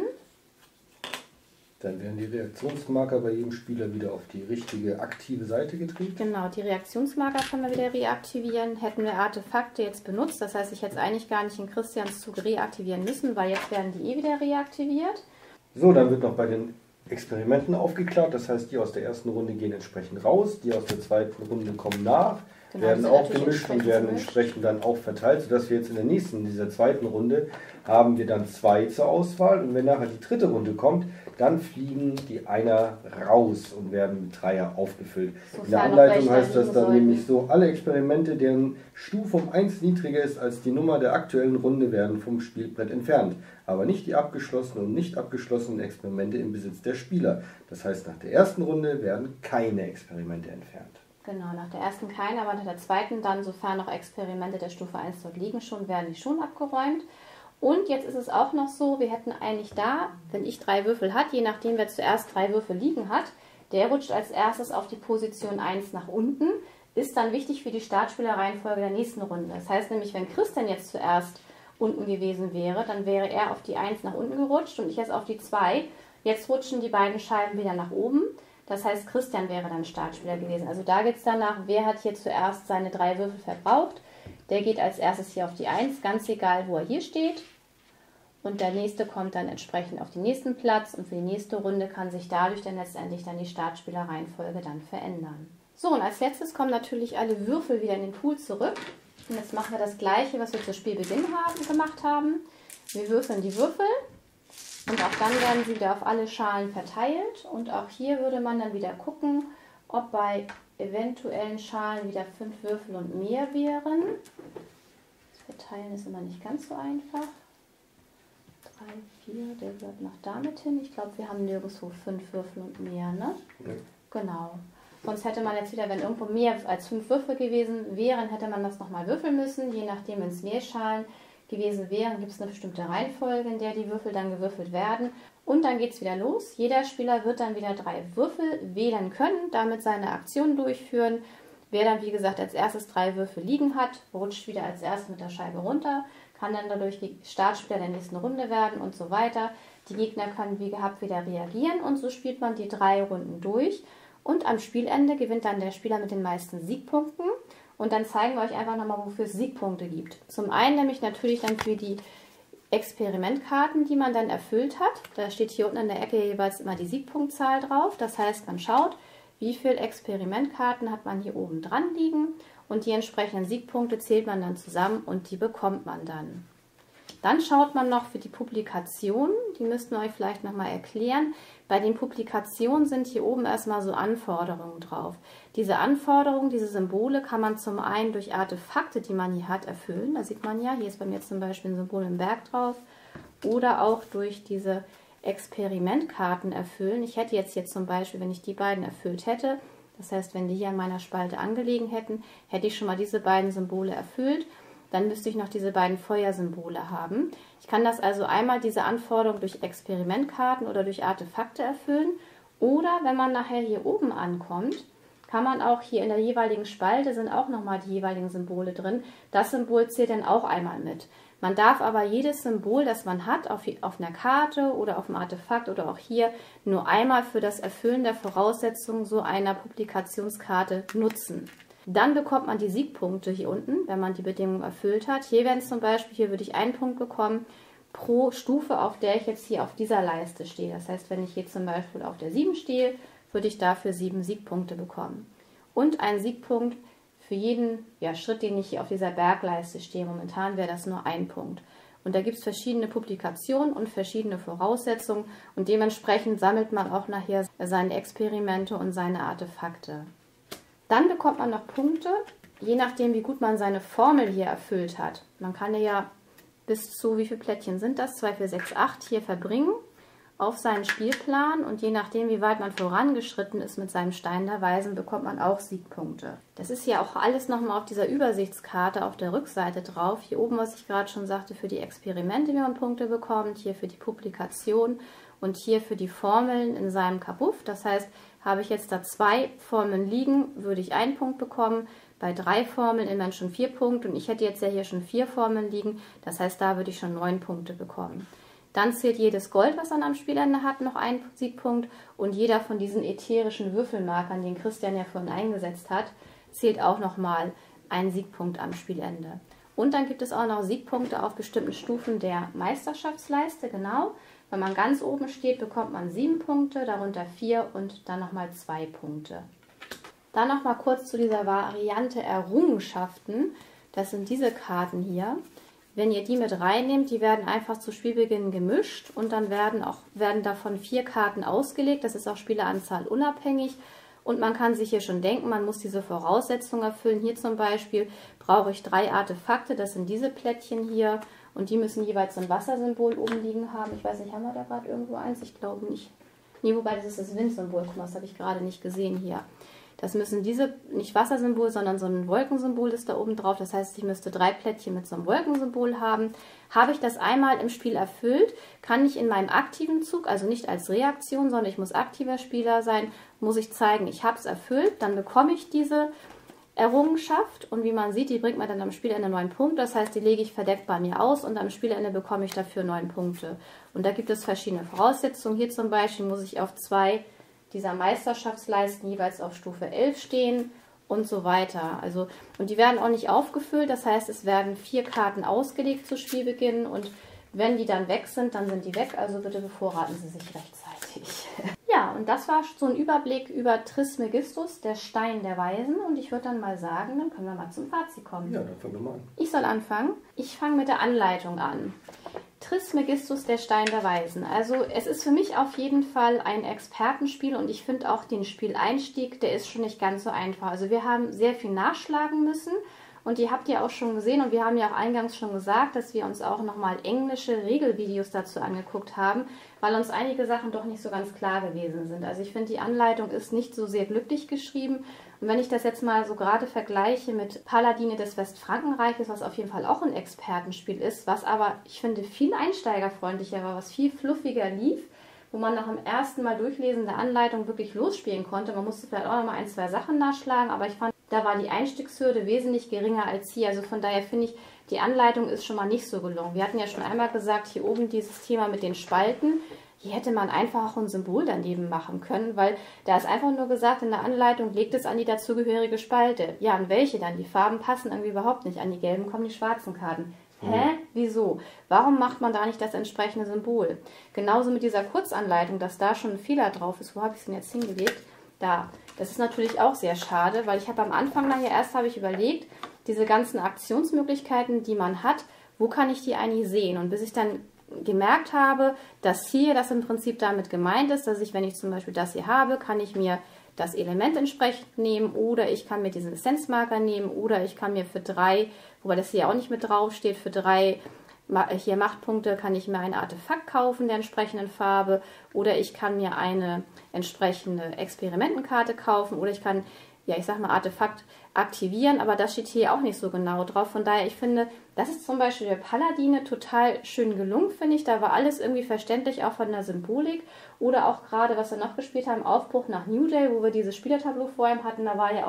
Dann werden die Reaktionsmarker bei jedem Spieler wieder auf die richtige aktive Seite gedreht. Genau, die Reaktionsmarker können wir wieder reaktivieren. Hätten wir Artefakte jetzt benutzt, das heißt, ich hätte es eigentlich gar nicht in Christians Zug reaktivieren müssen, weil jetzt werden die eh wieder reaktiviert. So, dann wird noch bei den Experimenten aufgeklärt. Das heißt, die aus der ersten Runde gehen entsprechend raus, die aus der zweiten Runde kommen nach, genau, werden auch gemischt und werden entsprechend dann auch verteilt, sodass wir jetzt in der nächsten, in dieser zweiten Runde, haben wir dann zwei zur Auswahl. Und wenn nachher die dritte Runde kommt, dann fliegen die Einer raus und werden mit Dreier aufgefüllt. In der Anleitung heißt das dann nämlich so, alle Experimente, deren Stufe um eins niedriger ist als die Nummer der aktuellen Runde, werden vom Spielbrett entfernt. Aber nicht die abgeschlossenen und nicht abgeschlossenen Experimente im Besitz der Spieler. Das heißt, nach der ersten Runde werden keine Experimente entfernt. Genau, nach der ersten keine, aber nach der zweiten dann, sofern noch Experimente der Stufe eins dort liegen, schon werden die schon abgeräumt. Und jetzt ist es auch noch so, wir hätten eigentlich da, wenn ich drei Würfel hat, je nachdem wer zuerst drei Würfel liegen hat, der rutscht als erstes auf die Position eins nach unten, ist dann wichtig für die Startspielerreihenfolge der nächsten Runde. Das heißt nämlich, wenn Christian jetzt zuerst unten gewesen wäre, dann wäre er auf die eins nach unten gerutscht und ich jetzt auf die zwei. Jetzt rutschen die beiden Scheiben wieder nach oben. Das heißt, Christian wäre dann Startspieler gewesen. Also da geht es danach, wer hat hier zuerst seine drei Würfel verbraucht. Der geht als erstes hier auf die eins, ganz egal, wo er hier steht. Und der nächste kommt dann entsprechend auf den nächsten Platz. Und für die nächste Runde kann sich dadurch dann letztendlich dann die Startspielerreihenfolge dann verändern. So, und als letztes kommen natürlich alle Würfel wieder in den Pool zurück. Und jetzt machen wir das Gleiche, was wir zu Spielbeginn haben, gemacht haben. Wir würfeln die Würfel. Und auch dann werden sie wieder auf alle Schalen verteilt. Und auch hier würde man dann wieder gucken, ob bei eventuellen Schalen wieder fünf Würfel und mehr wären. Das Verteilen ist immer nicht ganz so einfach. drei, vier, der gehört noch damit hin. Ich glaube, wir haben nirgendwo fünf Würfel und mehr, ne? Ja. Genau. Sonst hätte man jetzt wieder, wenn irgendwo mehr als fünf Würfel gewesen wären, hätte man das nochmal würfeln müssen. Je nachdem, wenn es mehr Schalen gewesen wären, gibt es eine bestimmte Reihenfolge, in der die Würfel dann gewürfelt werden. Und dann geht es wieder los. Jeder Spieler wird dann wieder drei Würfel wählen können, damit seine Aktion durchführen. Wer dann, wie gesagt, als erstes drei Würfel liegen hat, rutscht wieder als erstes mit der Scheibe runter, kann dann dadurch die Startspieler der nächsten Runde werden und so weiter. Die Gegner können wie gehabt wieder reagieren und so spielt man die drei Runden durch. Und am Spielende gewinnt dann der Spieler mit den meisten Siegpunkten. Und dann zeigen wir euch einfach nochmal, wofür es Siegpunkte gibt. Zum einen nämlich natürlich dann für die Experimentkarten, die man dann erfüllt hat. Da steht hier unten in der Ecke jeweils immer die Siegpunktzahl drauf. Das heißt, man schaut, wie viele Experimentkarten hat man hier oben dran liegen. Und die entsprechenden Siegpunkte zählt man dann zusammen und die bekommt man dann. Dann schaut man noch für die Publikationen, die müssten wir euch vielleicht nochmal erklären. Bei den Publikationen sind hier oben erstmal so Anforderungen drauf. Diese Anforderungen, diese Symbole kann man zum einen durch Artefakte, die man hier hat, erfüllen. Da sieht man ja, hier ist bei mir zum Beispiel ein Symbol im Berg drauf. Oder auch durch diese Experimentkarten erfüllen. Ich hätte jetzt hier zum Beispiel, wenn ich die beiden erfüllt hätte, das heißt, wenn die hier an meiner Spalte angelegen hätten, hätte ich schon mal diese beiden Symbole erfüllt. Dann müsste ich noch diese beiden Feuersymbole haben. Ich kann das also einmal diese Anforderung durch Experimentkarten oder durch Artefakte erfüllen. Oder wenn man nachher hier oben ankommt, kann man auch hier in der jeweiligen Spalte sind auch nochmal die jeweiligen Symbole drin. Das Symbol zählt dann auch einmal mit. Man darf aber jedes Symbol, das man hat, auf, auf einer Karte oder auf dem Artefakt oder auch hier, nur einmal für das Erfüllen der Voraussetzungen so einer Publikationskarte nutzen. Dann bekommt man die Siegpunkte hier unten, wenn man die Bedingungen erfüllt hat. Hier werden zum Beispiel, hier würde ich einen Punkt bekommen pro Stufe, auf der ich jetzt hier auf dieser Leiste stehe. Das heißt, wenn ich hier zum Beispiel auf der sieben stehe, würde ich dafür sieben Siegpunkte bekommen. Und einen Siegpunkt für jeden ja, Schritt, den ich hier auf dieser Bergleiste stehe. Momentan wäre das nur ein Punkt. Und da gibt es verschiedene Publikationen und verschiedene Voraussetzungen und dementsprechend sammelt man auch nachher seine Experimente und seine Artefakte. Dann bekommt man noch Punkte, je nachdem wie gut man seine Formel hier erfüllt hat. Man kann ja bis zu, wie viele Plättchen sind das? zwei, vier, sechs, acht hier verbringen auf seinen Spielplan und je nachdem, wie weit man vorangeschritten ist mit seinem Stein der Weisen, bekommt man auch Siegpunkte. Das ist ja auch alles nochmal auf dieser Übersichtskarte auf der Rückseite drauf. Hier oben, was ich gerade schon sagte, für die Experimente, wie man Punkte bekommt, hier für die Publikation und hier für die Formeln in seinem Kabuff. Das heißt, habe ich jetzt da zwei Formeln liegen, würde ich einen Punkt bekommen. Bei drei Formeln immerhin schon vier Punkte und ich hätte jetzt ja hier schon vier Formeln liegen. Das heißt, da würde ich schon neun Punkte bekommen. Dann zählt jedes Gold, was man am Spielende hat, noch einen Siegpunkt. Und jeder von diesen ätherischen Würfelmarkern, den Christian ja vorhin eingesetzt hat, zählt auch nochmal einen Siegpunkt am Spielende. Und dann gibt es auch noch Siegpunkte auf bestimmten Stufen der Meisterschaftsleiste, genau. Wenn man ganz oben steht, bekommt man sieben Punkte, darunter vier und dann nochmal zwei Punkte. Dann nochmal kurz zu dieser Variante Errungenschaften. Das sind diese Karten hier. Wenn ihr die mit reinnehmt, die werden einfach zu Spielbeginn gemischt und dann werden, auch, werden davon vier Karten ausgelegt. Das ist auch Spieleranzahl unabhängig und man kann sich hier schon denken, man muss diese Voraussetzungen erfüllen. Hier zum Beispiel brauche ich drei Artefakte, das sind diese Plättchen hier und die müssen jeweils so ein Wassersymbol oben liegen haben. Ich weiß nicht, haben wir da gerade irgendwo eins? Ich glaube nicht. Nee, wobei das ist das Windsymbol, guck mal, das habe ich gerade nicht gesehen hier. Das müssen diese, nicht Wassersymbol, sondern so ein Wolkensymbol ist da oben drauf. Das heißt, ich müsste drei Plättchen mit so einem Wolkensymbol haben. Habe ich das einmal im Spiel erfüllt, kann ich in meinem aktiven Zug, also nicht als Reaktion, sondern ich muss aktiver Spieler sein, muss ich zeigen, ich habe es erfüllt. Dann bekomme ich diese Errungenschaft und wie man sieht, die bringt mir dann am Spielende neun Punkte. Das heißt, die lege ich verdeckt bei mir aus und am Spielende bekomme ich dafür neun Punkte. Und da gibt es verschiedene Voraussetzungen. Hier zum Beispiel muss ich auf zwei dieser Meisterschaftsleisten jeweils auf Stufe elf stehen und so weiter. Also, und die werden auch nicht aufgefüllt, das heißt, es werden vier Karten ausgelegt zu Spielbeginn und wenn die dann weg sind, dann sind die weg, also bitte bevorraten Sie sich rechtzeitig. Ja, und das war so ein Überblick über Trismegistus, der Stein der Weisen und ich würde dann mal sagen, dann können wir mal zum Fazit kommen. Ja, dann fangen wir mal an. Ich soll anfangen. Ich fange mit der Anleitung an. Trismegistus, der Stein der Weisen. Also es ist für mich auf jeden Fall ein Expertenspiel und ich finde auch den Spieleinstieg, der ist schon nicht ganz so einfach. Also wir haben sehr viel nachschlagen müssen und ihr habt ja auch schon gesehen und wir haben ja auch eingangs schon gesagt, dass wir uns auch nochmal englische Regelvideos dazu angeguckt haben, weil uns einige Sachen doch nicht so ganz klar gewesen sind. Also ich finde, die Anleitung ist nicht so sehr glücklich geschrieben. Und wenn ich das jetzt mal so gerade vergleiche mit Paladine des Westfrankenreiches, was auf jeden Fall auch ein Expertenspiel ist, was aber, ich finde, viel einsteigerfreundlicher war, was viel fluffiger lief, wo man nach dem ersten Mal durchlesen der Anleitung wirklich losspielen konnte. Man musste vielleicht auch noch mal ein, zwei Sachen nachschlagen, aber ich fand, da war die Einstiegshürde wesentlich geringer als hier. Also von daher finde ich, die Anleitung ist schon mal nicht so gelungen. Wir hatten ja schon einmal gesagt, hier oben dieses Thema mit den Spalten. Hier hätte man einfach auch ein Symbol daneben machen können, weil da ist einfach nur gesagt, in der Anleitung legt es an die dazugehörige Spalte. Ja, an welche dann? Die Farben passen irgendwie überhaupt nicht. An die gelben kommen die schwarzen Karten. Hä? Wieso? Warum macht man da nicht das entsprechende Symbol? Genauso mit dieser Kurzanleitung, dass da schon ein Fehler drauf ist. Wo habe ich es denn jetzt hingelegt? Da. Das ist natürlich auch sehr schade, weil ich habe am Anfang nachher erst habe ich überlegt, diese ganzen Aktionsmöglichkeiten, die man hat, wo kann ich die eigentlich sehen? Und bis ich dann gemerkt habe, dass hier das im Prinzip damit gemeint ist, dass ich, wenn ich zum Beispiel das hier habe, kann ich mir das Element entsprechend nehmen oder ich kann mir diesen Essenzmarker nehmen oder ich kann mir für drei, wobei das hier auch nicht mit drauf steht, für drei hier Machtpunkte kann ich mir ein Artefakt kaufen der entsprechenden Farbe oder ich kann mir eine entsprechende Experimentenkarte kaufen oder ich kann, ja ich sag mal Artefakt aktivieren, aber das steht hier auch nicht so genau drauf. Von daher, ich finde, das ist zum Beispiel der Paladine total schön gelungen, finde ich. Da war alles irgendwie verständlich, auch von der Symbolik. Oder auch gerade, was wir noch gespielt haben, Aufbruch nach New Day, wo wir dieses Spielertableau vor ihm hatten, da war ja auch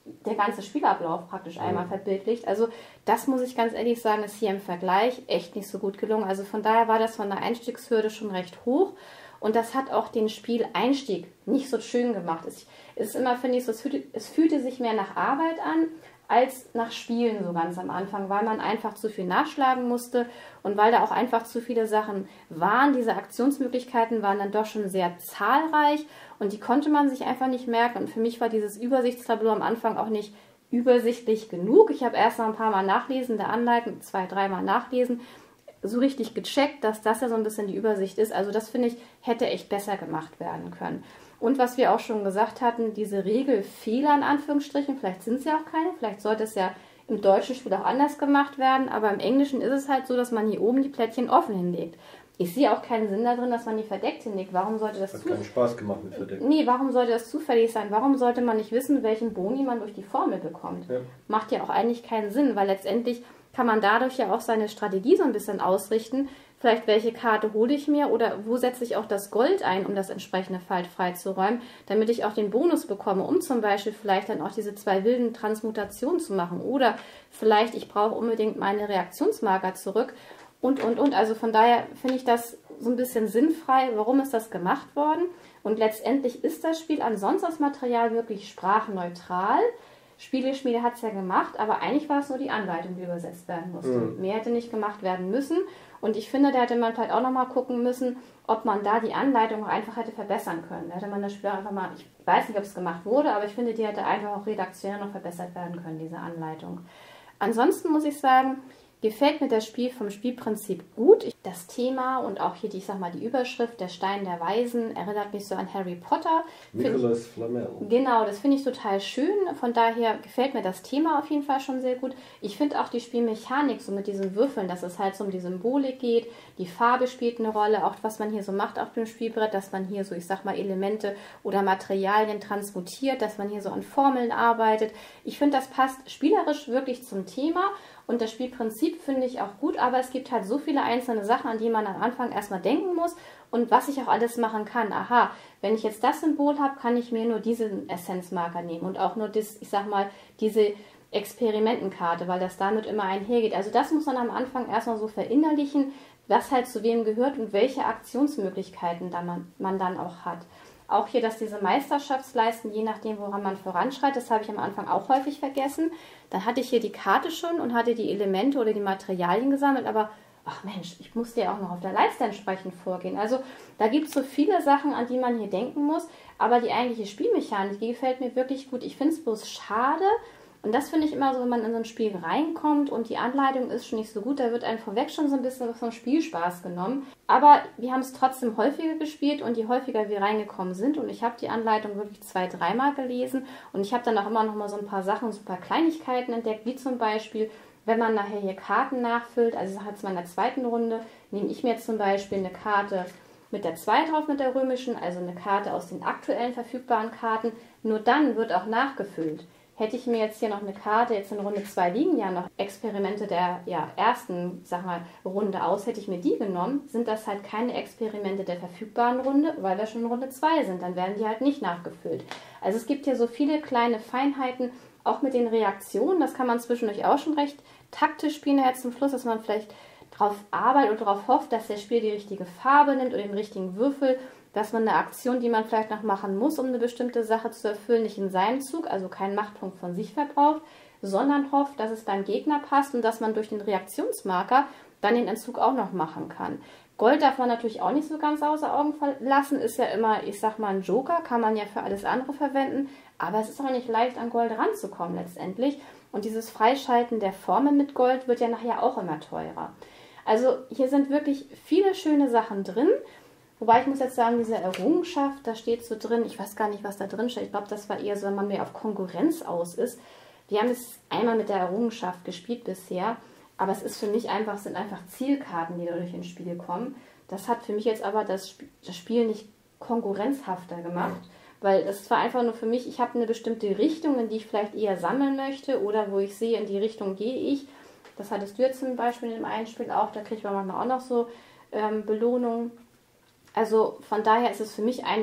der ganze Spielablauf praktisch einmal verbildlicht. Also das muss ich ganz ehrlich sagen, ist hier im Vergleich echt nicht so gut gelungen. Also von daher war das von der Einstiegshürde schon recht hoch. Und das hat auch den Spieleinstieg nicht so schön gemacht. Es ist immer, finde ich, so, es fühlte, es fühlte sich mehr nach Arbeit an, als nach Spielen so ganz am Anfang, weil man einfach zu viel nachschlagen musste und weil da auch einfach zu viele Sachen waren. Diese Aktionsmöglichkeiten waren dann doch schon sehr zahlreich und die konnte man sich einfach nicht merken. Und für mich war dieses Übersichtstableau am Anfang auch nicht übersichtlich genug. Ich habe erst noch ein paar Mal nachlesen, der Anleitung, zwei, dreimal nachlesen, so richtig gecheckt, dass das ja so ein bisschen die Übersicht ist. Also das, finde ich, hätte echt besser gemacht werden können. Und was wir auch schon gesagt hatten, diese Regelfehler in Anführungsstrichen, vielleicht sind es ja auch keine, vielleicht sollte es ja im deutschen Spiel auch anders gemacht werden, aber im Englischen ist es halt so, dass man hier oben die Plättchen offen hinlegt. Ich sehe auch keinen Sinn darin, dass man die verdeckt hinlegt. Warum sollte das Hat keinen Spaß gemacht mit verdeckt. Nee, warum sollte das zufällig sein? Warum sollte man nicht wissen, welchen Boni man durch die Formel bekommt? Ja. Macht ja auch eigentlich keinen Sinn, weil letztendlich kann man dadurch ja auch seine Strategie so ein bisschen ausrichten. Vielleicht, welche Karte hole ich mir oder wo setze ich auch das Gold ein, um das entsprechende Feld freizuräumen, damit ich auch den Bonus bekomme, um zum Beispiel vielleicht dann auch diese zwei wilden Transmutationen zu machen. Oder vielleicht, ich brauche unbedingt meine Reaktionsmarker zurück und, und, und. Also von daher finde ich das so ein bisschen sinnfrei. Warum ist das gemacht worden? Und letztendlich ist das Spiel ansonsten das Material wirklich sprachneutral. Spieleschmiede hat es ja gemacht, aber eigentlich war es nur die Anleitung, die übersetzt werden musste. Mhm. Mehr hätte nicht gemacht werden müssen. Und ich finde, da hätte man vielleicht auch nochmal gucken müssen, ob man da die Anleitung auch einfach hätte verbessern können. Da hätte man das Spiel einfach mal, ich weiß nicht, ob es gemacht wurde, aber ich finde, die hätte einfach auch redaktionell noch verbessert werden können, diese Anleitung. Ansonsten muss ich sagen, gefällt mir das Spiel vom Spielprinzip gut. Das Thema und auch hier, die, ich sag mal, die Überschrift, der Stein der Weisen, erinnert mich so an Harry Potter. Nicolas Flamel. Genau, das finde ich total schön. Von daher gefällt mir das Thema auf jeden Fall schon sehr gut. Ich finde auch die Spielmechanik, so mit diesen Würfeln, dass es halt so um die Symbolik geht. Die Farbe spielt eine Rolle, auch was man hier so macht auf dem Spielbrett, dass man hier so, ich sag mal, Elemente oder Materialien transmutiert, dass man hier so an Formeln arbeitet. Ich finde, das passt spielerisch wirklich zum Thema. Und das Spielprinzip finde ich auch gut, aber es gibt halt so viele einzelne Sachen, an die man am Anfang erstmal denken muss und was ich auch alles machen kann. Aha, wenn ich jetzt das Symbol habe, kann ich mir nur diesen Essenzmarker nehmen und auch nur das, ich sag mal, diese Experimentenkarte, weil das damit immer einhergeht. Also das muss man am Anfang erstmal so verinnerlichen, was halt zu wem gehört und welche Aktionsmöglichkeiten da man, man dann auch hat. Auch hier, dass diese Meisterschaftsleisten, je nachdem, woran man voranschreitet, das habe ich am Anfang auch häufig vergessen. Dann hatte ich hier die Karte schon und hatte die Elemente oder die Materialien gesammelt, aber ach Mensch, ich musste ja auch noch auf der Leiste entsprechend vorgehen. Also da gibt es so viele Sachen, an die man hier denken muss, aber die eigentliche Spielmechanik, die gefällt mir wirklich gut. Ich finde es bloß schade, und das finde ich immer so, wenn man in so ein Spiel reinkommt und die Anleitung ist schon nicht so gut, da wird einem vorweg schon so ein bisschen vom Spielspaß genommen. Aber wir haben es trotzdem häufiger gespielt und je häufiger wir reingekommen sind, und ich habe die Anleitung wirklich zwei, dreimal gelesen und ich habe dann auch immer noch mal so ein paar Sachen, so ein paar Kleinigkeiten entdeckt, wie zum Beispiel, wenn man nachher hier Karten nachfüllt, also jetzt mal in der zweiten Runde, nehme ich mir jetzt zum Beispiel eine Karte mit der zwei drauf, mit der römischen, also eine Karte aus den aktuellen verfügbaren Karten, nur dann wird auch nachgefüllt. Hätte ich mir jetzt hier noch eine Karte, jetzt in Runde zwei liegen ja noch Experimente der ja, ersten, sag mal, Runde aus, hätte ich mir die genommen, sind das halt keine Experimente der verfügbaren Runde, weil wir schon in Runde zwei sind, dann werden die halt nicht nachgefüllt. Also es gibt hier so viele kleine Feinheiten, auch mit den Reaktionen, das kann man zwischendurch auch schon recht taktisch spielen, jetzt zum Schluss, dass man vielleicht darauf arbeitet und darauf hofft, dass der Spieler die richtige Farbe nimmt oder den richtigen Würfel, dass man eine Aktion, die man vielleicht noch machen muss, um eine bestimmte Sache zu erfüllen, nicht in seinem Zug, also keinen Machtpunkt von sich verbraucht, sondern hofft, dass es beim Gegner passt und dass man durch den Reaktionsmarker dann den Entzug auch noch machen kann. Gold darf man natürlich auch nicht so ganz außer Augen lassen, ist ja immer, ich sag mal, ein Joker, kann man ja für alles andere verwenden, aber es ist auch nicht leicht, an Gold ranzukommen letztendlich. Und dieses Freischalten der Formen mit Gold wird ja nachher auch immer teurer. Also hier sind wirklich viele schöne Sachen drin. Wobei ich muss jetzt sagen, diese Errungenschaft, da steht so drin, ich weiß gar nicht, was da drin steht. Ich glaube, das war eher so, wenn man mehr auf Konkurrenz aus ist. Wir haben es einmal mit der Errungenschaft gespielt bisher, aber es ist für mich einfach, es sind einfach Zielkarten, die dadurch ins Spiel kommen. Das hat für mich jetzt aber das, Sp das Spiel nicht konkurrenzhafter gemacht, weil es war einfach nur für mich, ich habe eine bestimmte Richtung, in die ich vielleicht eher sammeln möchte oder wo ich sehe, in die Richtung gehe ich. Das hattest du jetzt zum Beispiel in dem einen Spiel auch, da kriegt man manchmal auch noch so ähm, Belohnungen. Also von daher ist es für mich einfach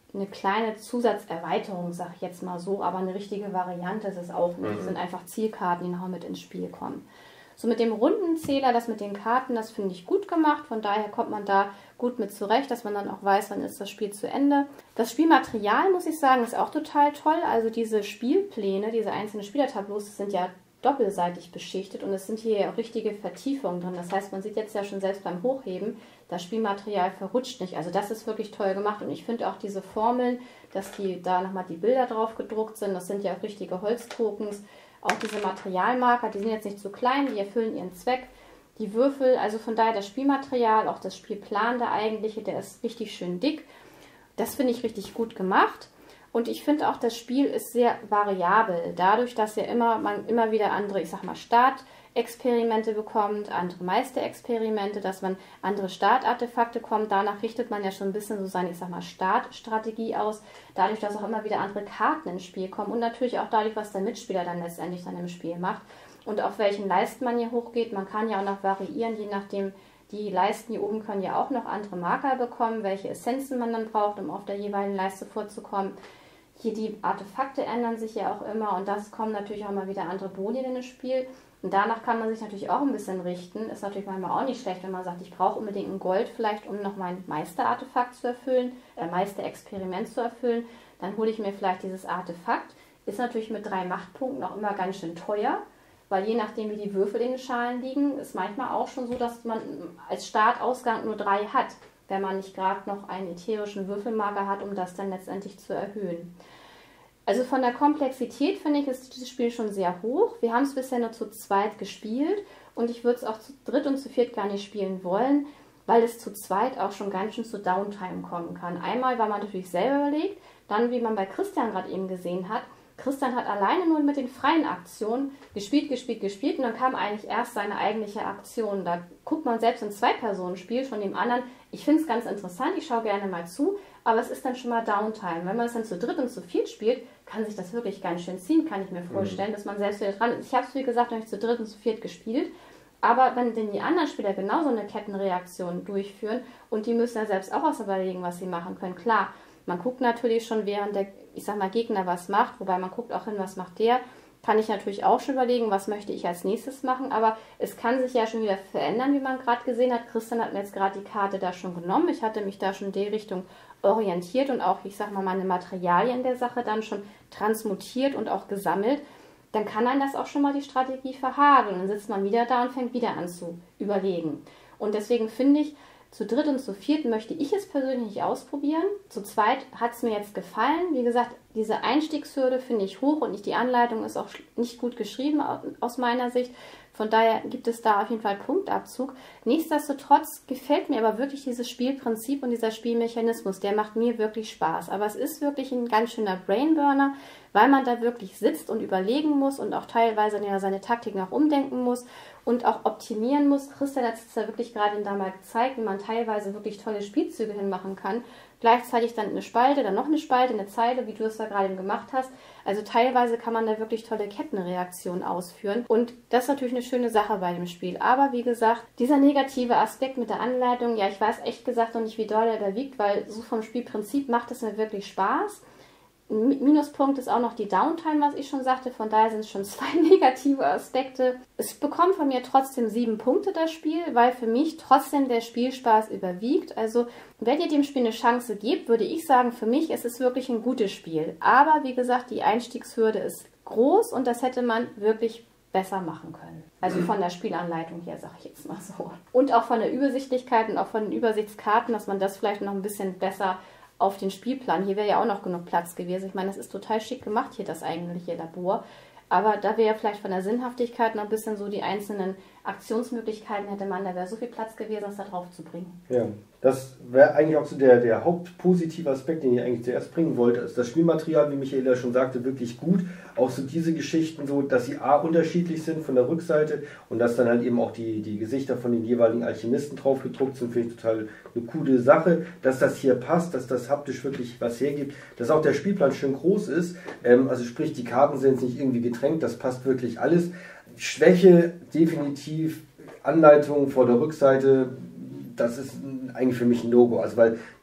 eine kleine Zusatzerweiterung, sag ich jetzt mal so, aber eine richtige Variante ist es auch nicht. Es Mhm. sind einfach Zielkarten, die nachher mit ins Spiel kommen. So mit dem Rundenzähler, das mit den Karten, das finde ich gut gemacht. Von daher kommt man da gut mit zurecht, dass man dann auch weiß, wann ist das Spiel zu Ende. Das Spielmaterial, muss ich sagen, ist auch total toll. Also diese Spielpläne, diese einzelnen Spielertableaus sind ja doppelseitig beschichtet und es sind hier ja auch richtige Vertiefungen drin. Das heißt, man sieht jetzt ja schon selbst beim Hochheben, das Spielmaterial verrutscht nicht. Also das ist wirklich toll gemacht und ich finde auch diese Formeln, dass die da nochmal die Bilder drauf gedruckt sind, das sind ja auch richtige Holztokens. Auch diese Materialmarker, die sind jetzt nicht zu klein, die erfüllen ihren Zweck. Die Würfel, also von daher das Spielmaterial, auch das Spielplan, der eigentliche, der ist richtig schön dick. Das finde ich richtig gut gemacht. Und ich finde auch, das Spiel ist sehr variabel. Dadurch, dass ja immer, man immer wieder andere, ich sag mal, Startexperimente bekommt, andere Meisterexperimente, dass man andere Startartefakte kommt. Danach richtet man ja schon ein bisschen so seine, ich sag mal, Startstrategie aus. Dadurch, dass auch immer wieder andere Karten ins Spiel kommen und natürlich auch dadurch, was der Mitspieler dann letztendlich dann im Spiel macht. Und auf welchen Leisten man hier hochgeht. Man kann ja auch noch variieren, je nachdem. Die Leisten hier oben können ja auch noch andere Marker bekommen, welche Essenzen man dann braucht, um auf der jeweiligen Leiste vorzukommen. Hier die Artefakte ändern sich ja auch immer und das kommen natürlich auch mal wieder andere Boni in das Spiel. Und danach kann man sich natürlich auch ein bisschen richten. Ist natürlich manchmal auch nicht schlecht, wenn man sagt, ich brauche unbedingt ein Gold vielleicht, um noch mein Meisterartefakt zu erfüllen, äh, Meisterexperiment zu erfüllen. Dann hole ich mir vielleicht dieses Artefakt. Ist natürlich mit drei Machtpunkten auch immer ganz schön teuer. Weil je nachdem, wie die Würfel in den Schalen liegen, ist manchmal auch schon so, dass man als Startausgang nur drei hat, wenn man nicht gerade noch einen ätherischen Würfelmarker hat, um das dann letztendlich zu erhöhen. Also von der Komplexität, finde ich, ist dieses Spiel schon sehr hoch. Wir haben es bisher nur zu zweit gespielt und ich würde es auch zu dritt und zu viert gar nicht spielen wollen, weil es zu zweit auch schon ganz schön zu Downtime kommen kann. Einmal, weil man natürlich selber überlegt, dann, wie man bei Christian gerade eben gesehen hat, Christian hat alleine nur mit den freien Aktionen gespielt, gespielt, gespielt und dann kam eigentlich erst seine eigentliche Aktion. Da guckt man selbst in Zwei-Personen-Spiel von dem anderen. Ich finde es ganz interessant, ich schaue gerne mal zu, aber es ist dann schon mal Downtime. Wenn man es dann zu dritt und zu viert spielt, kann sich das wirklich ganz schön ziehen, kann ich mir vorstellen, mhm. dass man selbst wieder dran ist. Ich habe es, wie gesagt, noch nicht zu dritt und zu viert gespielt, aber wenn denn die anderen Spieler genauso eine Kettenreaktion durchführen und die müssen ja selbst auch was überlegen, was sie machen können, klar. Man guckt natürlich schon, während der, ich sag mal, Gegner was macht, wobei man guckt auch hin, was macht der. Kann ich natürlich auch schon überlegen, was möchte ich als nächstes machen, aber es kann sich ja schon wieder verändern, wie man gerade gesehen hat. Christian hat mir jetzt gerade die Karte da schon genommen. Ich hatte mich da schon in die Richtung orientiert und auch, ich sag mal, meine Materialien der Sache dann schon transmutiert und auch gesammelt. Dann kann einem das auch schon mal die Strategie verhageln. Dann sitzt man wieder da und fängt wieder an zu überlegen. Und deswegen finde ich, zu dritt und zu viert möchte ich es persönlich nicht ausprobieren. Zu zweit hat es mir jetzt gefallen. Wie gesagt, diese Einstiegshürde finde ich hoch und nicht die Anleitung ist auch nicht gut geschrieben aus meiner Sicht. Von daher gibt es da auf jeden Fall Punktabzug. Nichtsdestotrotz gefällt mir aber wirklich dieses Spielprinzip und dieser Spielmechanismus. Der macht mir wirklich Spaß. Aber es ist wirklich ein ganz schöner Brainburner, weil man da wirklich sitzt und überlegen muss und auch teilweise ja, seine Taktiken auch umdenken muss und auch optimieren muss. Christian hat es ja wirklich gerade da mal gezeigt, wie man teilweise wirklich tolle Spielzüge hinmachen kann. Gleichzeitig dann eine Spalte, dann noch eine Spalte, eine Zeile, wie du es da gerade eben gemacht hast. Also teilweise kann man da wirklich tolle Kettenreaktionen ausführen. Und das ist natürlich eine schöne Sache bei dem Spiel. Aber wie gesagt, dieser negative Aspekt mit der Anleitung, ja, ich weiß echt gesagt noch nicht, wie doll er überwiegt, weil so vom Spielprinzip macht es mir wirklich Spaß. Ein Minuspunkt ist auch noch die Downtime, was ich schon sagte. Von daher sind es schon zwei negative Aspekte. Es bekommt von mir trotzdem sieben Punkte, das Spiel, weil für mich trotzdem der Spielspaß überwiegt. Also, wenn ihr dem Spiel eine Chance gebt, würde ich sagen, für mich ist es wirklich ein gutes Spiel. Aber, wie gesagt, die Einstiegshürde ist groß und das hätte man wirklich besser machen können. Also von der Spielanleitung her, sage ich jetzt mal so. Und auch von der Übersichtlichkeit und auch von den Übersichtskarten, dass man das vielleicht noch ein bisschen besser auf den Spielplan. Hier wäre ja auch noch genug Platz gewesen. Ich meine, das ist total schick gemacht hier, das eigentliche Labor. Aber da wäre vielleicht von der Sinnhaftigkeit noch ein bisschen so die einzelnen Aktionsmöglichkeiten hätte man, da wäre so viel Platz gewesen, das da drauf zu bringen. Ja, das wäre eigentlich auch so der, der hauptpositive Aspekt, den ich eigentlich zuerst bringen wollte. Ist das Spielmaterial, wie Michaela schon sagte, wirklich gut. Auch so diese Geschichten, so dass sie A, unterschiedlich sind von der Rückseite und dass dann halt eben auch die, die Gesichter von den jeweiligen Alchemisten drauf gedruckt sind, finde ich total eine coole Sache. Dass das hier passt, dass das haptisch wirklich was hergibt, dass auch der Spielplan schön groß ist. Ähm, also sprich, die Karten sind nicht irgendwie gedrängt, das passt wirklich alles. Schwäche definitiv, Anleitung vor der Rückseite, das ist eigentlich für mich ein No-Go, also weil das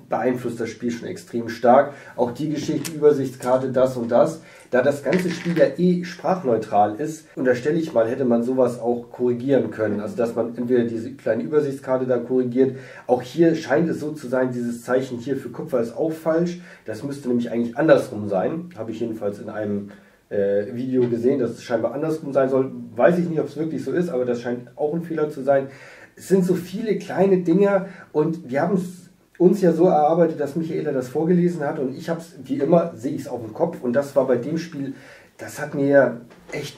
beeinflusst das Spiel schon extrem stark. Auch die Geschichte, Übersichtskarte, das und das. Da das ganze Spiel ja eh sprachneutral ist, unterstelle ich mal, hätte man sowas auch korrigieren können. Also dass man entweder diese kleine Übersichtskarte da korrigiert. Auch hier scheint es so zu sein, dieses Zeichen hier für Kupfer ist auch falsch. Das müsste nämlich eigentlich andersrum sein. Habe ich jedenfalls in einem äh, Video gesehen, dass es scheinbar andersrum sein soll. Weiß ich nicht, ob es wirklich so ist, aber das scheint auch ein Fehler zu sein. Es sind so viele kleine Dinger und wir haben es uns ja so erarbeitet, dass Michaela das vorgelesen hat und ich habe es, wie immer, sehe ich es auf dem Kopf und das war bei dem Spiel, das hat mir echt,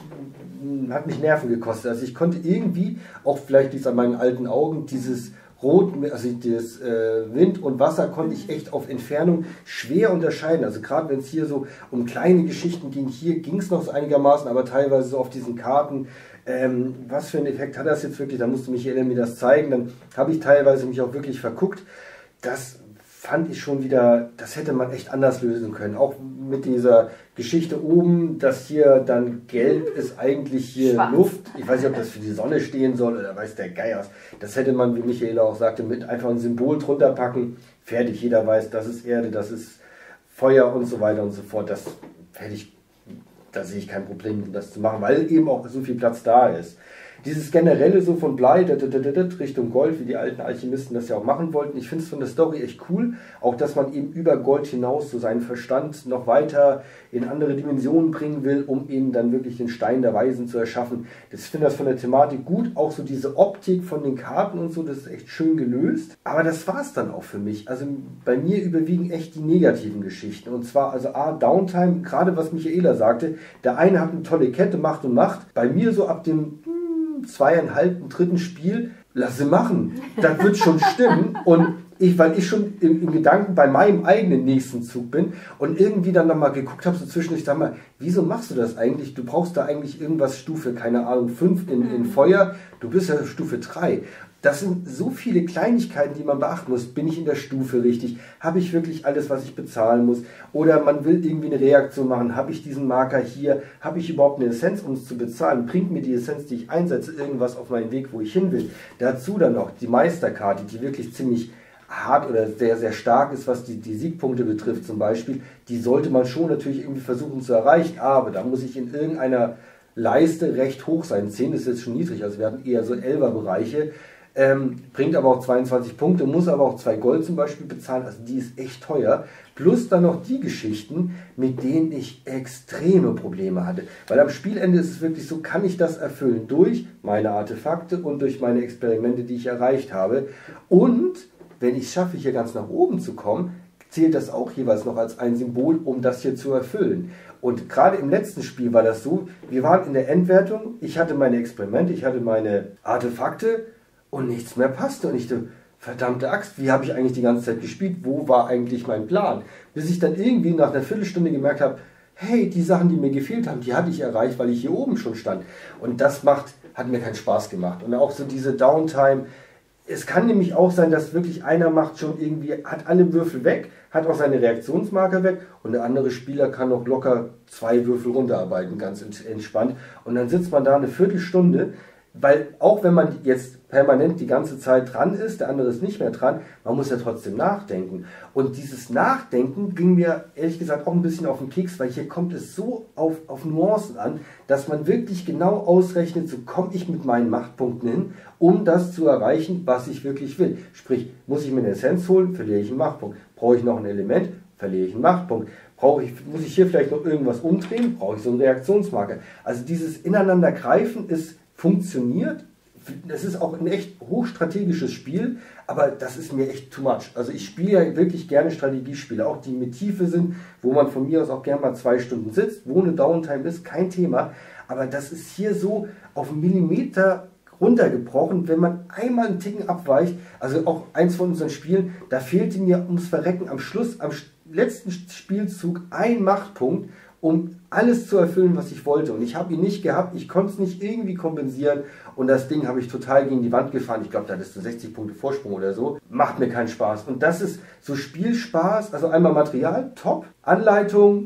hat mich Nerven gekostet. Also ich konnte irgendwie, auch vielleicht liegt es an meinen alten Augen, dieses Rot, also das äh, Wind und Wasser konnte ich echt auf Entfernung schwer unterscheiden. Also gerade wenn es hier so um kleine Geschichten ging, hier ging es noch so einigermaßen, aber teilweise so auf diesen Karten, ähm, was für einen Effekt hat das jetzt wirklich, da musste Michaela mir das zeigen, dann habe ich teilweise mich auch wirklich verguckt. Das fand ich schon wieder, das hätte man echt anders lösen können. Auch mit dieser Geschichte oben, dass hier dann gelb ist, eigentlich hier Schwarz. Luft. Ich weiß nicht, ob das für die Sonne stehen soll oder weiß der Geier. Das hätte man, wie Michaela auch sagte, mit einfach ein Symbol drunter packen. Fertig, jeder weiß, das ist Erde, das ist Feuer und so weiter und so fort. Das hätte ich, da sehe ich kein Problem, das zu machen, weil eben auch so viel Platz da ist. Dieses generelle so von Blei Richtung Gold, wie die alten Alchemisten das ja auch machen wollten. Ich finde es von der Story echt cool. Auch, dass man eben über Gold hinaus so seinen Verstand noch weiter in andere Dimensionen bringen will, um eben dann wirklich den Stein der Weisen zu erschaffen. Das finde ich von der Thematik gut. Auch so diese Optik von den Karten und so, das ist echt schön gelöst. Aber das war es dann auch für mich. Also bei mir überwiegen echt die negativen Geschichten. Und zwar also A, Downtime, gerade was Michaela sagte. Der eine hat eine tolle Kette, macht und macht. Bei mir so ab dem zweieinhalb, dritten Spiel, lass sie machen. Das wird schon stimmen. Und ich, weil ich schon im, im Gedanken bei meinem eigenen nächsten Zug bin und irgendwie dann nochmal geguckt habe, so zwischendurch, sag mal, wieso machst du das eigentlich? Du brauchst da eigentlich irgendwas Stufe, keine Ahnung, fünf in, in Feuer, du bist ja Stufe drei. Das sind so viele Kleinigkeiten, die man beachten muss. Bin ich in der Stufe richtig? Habe ich wirklich alles, was ich bezahlen muss? Oder man will irgendwie eine Reaktion machen. Habe ich diesen Marker hier? Habe ich überhaupt eine Essenz, um es zu bezahlen? Bringt mir die Essenz, die ich einsetze, irgendwas auf meinen Weg, wo ich hin will? Dazu dann noch die Meisterkarte, die wirklich ziemlich hart oder sehr, sehr stark ist, was die, die Siegpunkte betrifft zum Beispiel. Die sollte man schon natürlich irgendwie versuchen zu erreichen. Aber da muss ich in irgendeiner Leiste recht hoch sein. zehn ist jetzt schon niedrig, also wir hatten eher so Elfer-Bereiche. Ähm, bringt aber auch zweiundzwanzig Punkte, muss aber auch zwei Gold zum Beispiel bezahlen, also die ist echt teuer. Plus dann noch die Geschichten, mit denen ich extreme Probleme hatte. Weil am Spielende ist es wirklich so, kann ich das erfüllen durch meine Artefakte und durch meine Experimente, die ich erreicht habe. Und wenn ich es schaffe, hier ganz nach oben zu kommen, zählt das auch jeweils noch als ein Symbol, um das hier zu erfüllen. Und gerade im letzten Spiel war das so, wir waren in der Endwertung, ich hatte meine Experimente, ich hatte meine Artefakte, und nichts mehr passte. Und ich dachte, verdammte Axt, wie habe ich eigentlich die ganze Zeit gespielt? Wo war eigentlich mein Plan? Bis ich dann irgendwie nach einer Viertelstunde gemerkt habe, hey, die Sachen, die mir gefehlt haben, die hatte ich erreicht, weil ich hier oben schon stand. Und das macht, hat mir keinen Spaß gemacht. Und auch so diese Downtime. Es kann nämlich auch sein, dass wirklich einer macht schon irgendwie, hat alle Würfel weg, hat auch seine Reaktionsmarker weg und der andere Spieler kann noch locker zwei Würfel runterarbeiten, ganz entspannt. Und dann sitzt man da eine Viertelstunde. Weil auch wenn man jetzt permanent die ganze Zeit dran ist, der andere ist nicht mehr dran, man muss ja trotzdem nachdenken. Und dieses Nachdenken ging mir ehrlich gesagt auch ein bisschen auf den Keks, weil hier kommt es so auf, auf Nuancen an, dass man wirklich genau ausrechnet, so komme ich mit meinen Machtpunkten hin, um das zu erreichen, was ich wirklich will. Sprich, muss ich mir eine Essenz holen, verliere ich einen Machtpunkt. Brauche ich noch ein Element, verliere ich einen Machtpunkt. Brauche ich, muss ich hier vielleicht noch irgendwas umdrehen, brauche ich so einen Reaktionsmarker. Also dieses Ineinandergreifen ist funktioniert. Es ist auch ein echt hochstrategisches Spiel, aber das ist mir echt too much. Also ich spiele ja wirklich gerne Strategiespiele, auch die mit Tiefe sind, wo man von mir aus auch gerne mal zwei Stunden sitzt, wo eine Downtime ist, kein Thema. Aber das ist hier so auf einen Millimeter runtergebrochen, wenn man einmal einen Ticken abweicht. Also auch eins von unseren Spielen, da fehlte mir ums Verrecken am Schluss, am letzten Spielzug ein Machtpunkt, um alles zu erfüllen, was ich wollte. Und ich habe ihn nicht gehabt, ich konnte es nicht irgendwie kompensieren und das Ding habe ich total gegen die Wand gefahren. Ich glaube, da ist so sechzig Punkte Vorsprung oder so. Macht mir keinen Spaß. Und das ist so Spielspaß, also einmal Material, top, Anleitung,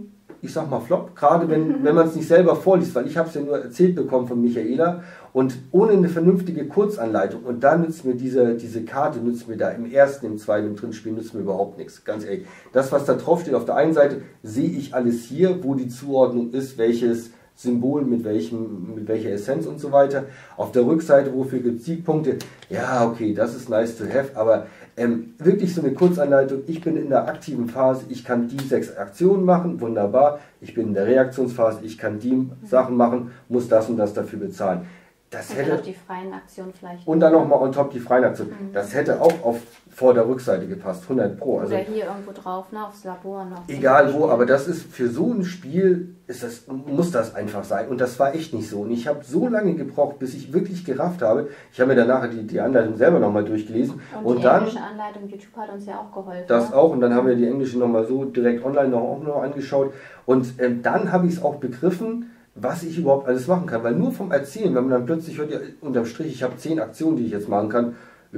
ich sag mal Flop, gerade wenn, wenn man es nicht selber vorliest, weil ich habe es ja nur erzählt bekommen von Michaela und ohne eine vernünftige Kurzanleitung und da nützt mir diese, diese Karte, nützt mir da im ersten, im zweiten, im dritten Spiel, nützt mir überhaupt nichts, ganz ehrlich. Das, was da drauf steht auf der einen Seite, sehe ich alles hier, wo die Zuordnung ist, welches Symbol, mit, welchem, mit welcher Essenz und so weiter. Auf der Rückseite, wofür gibt es Siegpunkte? Ja, okay, das ist nice to have, aber ähm, wirklich so eine Kurzanleitung. Ich bin in der aktiven Phase, ich kann die sechs Aktionen machen, wunderbar. Ich bin in der Reaktionsphase, ich kann die mhm. Sachen machen, muss das und das dafür bezahlen. Das und hätte, dann noch die freien Aktionen vielleicht. Und dann nochmal on top die freien Aktionen. Mhm. Das hätte auch auf vor der Rückseite gepasst, hundert Pro. Also, oder hier irgendwo drauf, ne, aufs Labor noch. Egal wo, aber das ist für so ein Spiel, ist das, muss das einfach sein. Und das war echt nicht so. Und ich habe so lange gebraucht, bis ich wirklich gerafft habe. Ich habe mir danach die, die Anleitung selber nochmal durchgelesen. Und, und die dann, englische Anleitung, YouTube hat uns ja auch geholfen. Das ne? auch. Und dann haben wir die englische nochmal so direkt online noch, auch noch angeschaut. Und ähm, dann habe ich es auch begriffen, was ich überhaupt alles machen kann. Weil nur vom Erzählen, wenn man dann plötzlich hört, ja, unterm Strich, ich habe zehn Aktionen, die ich jetzt machen kann,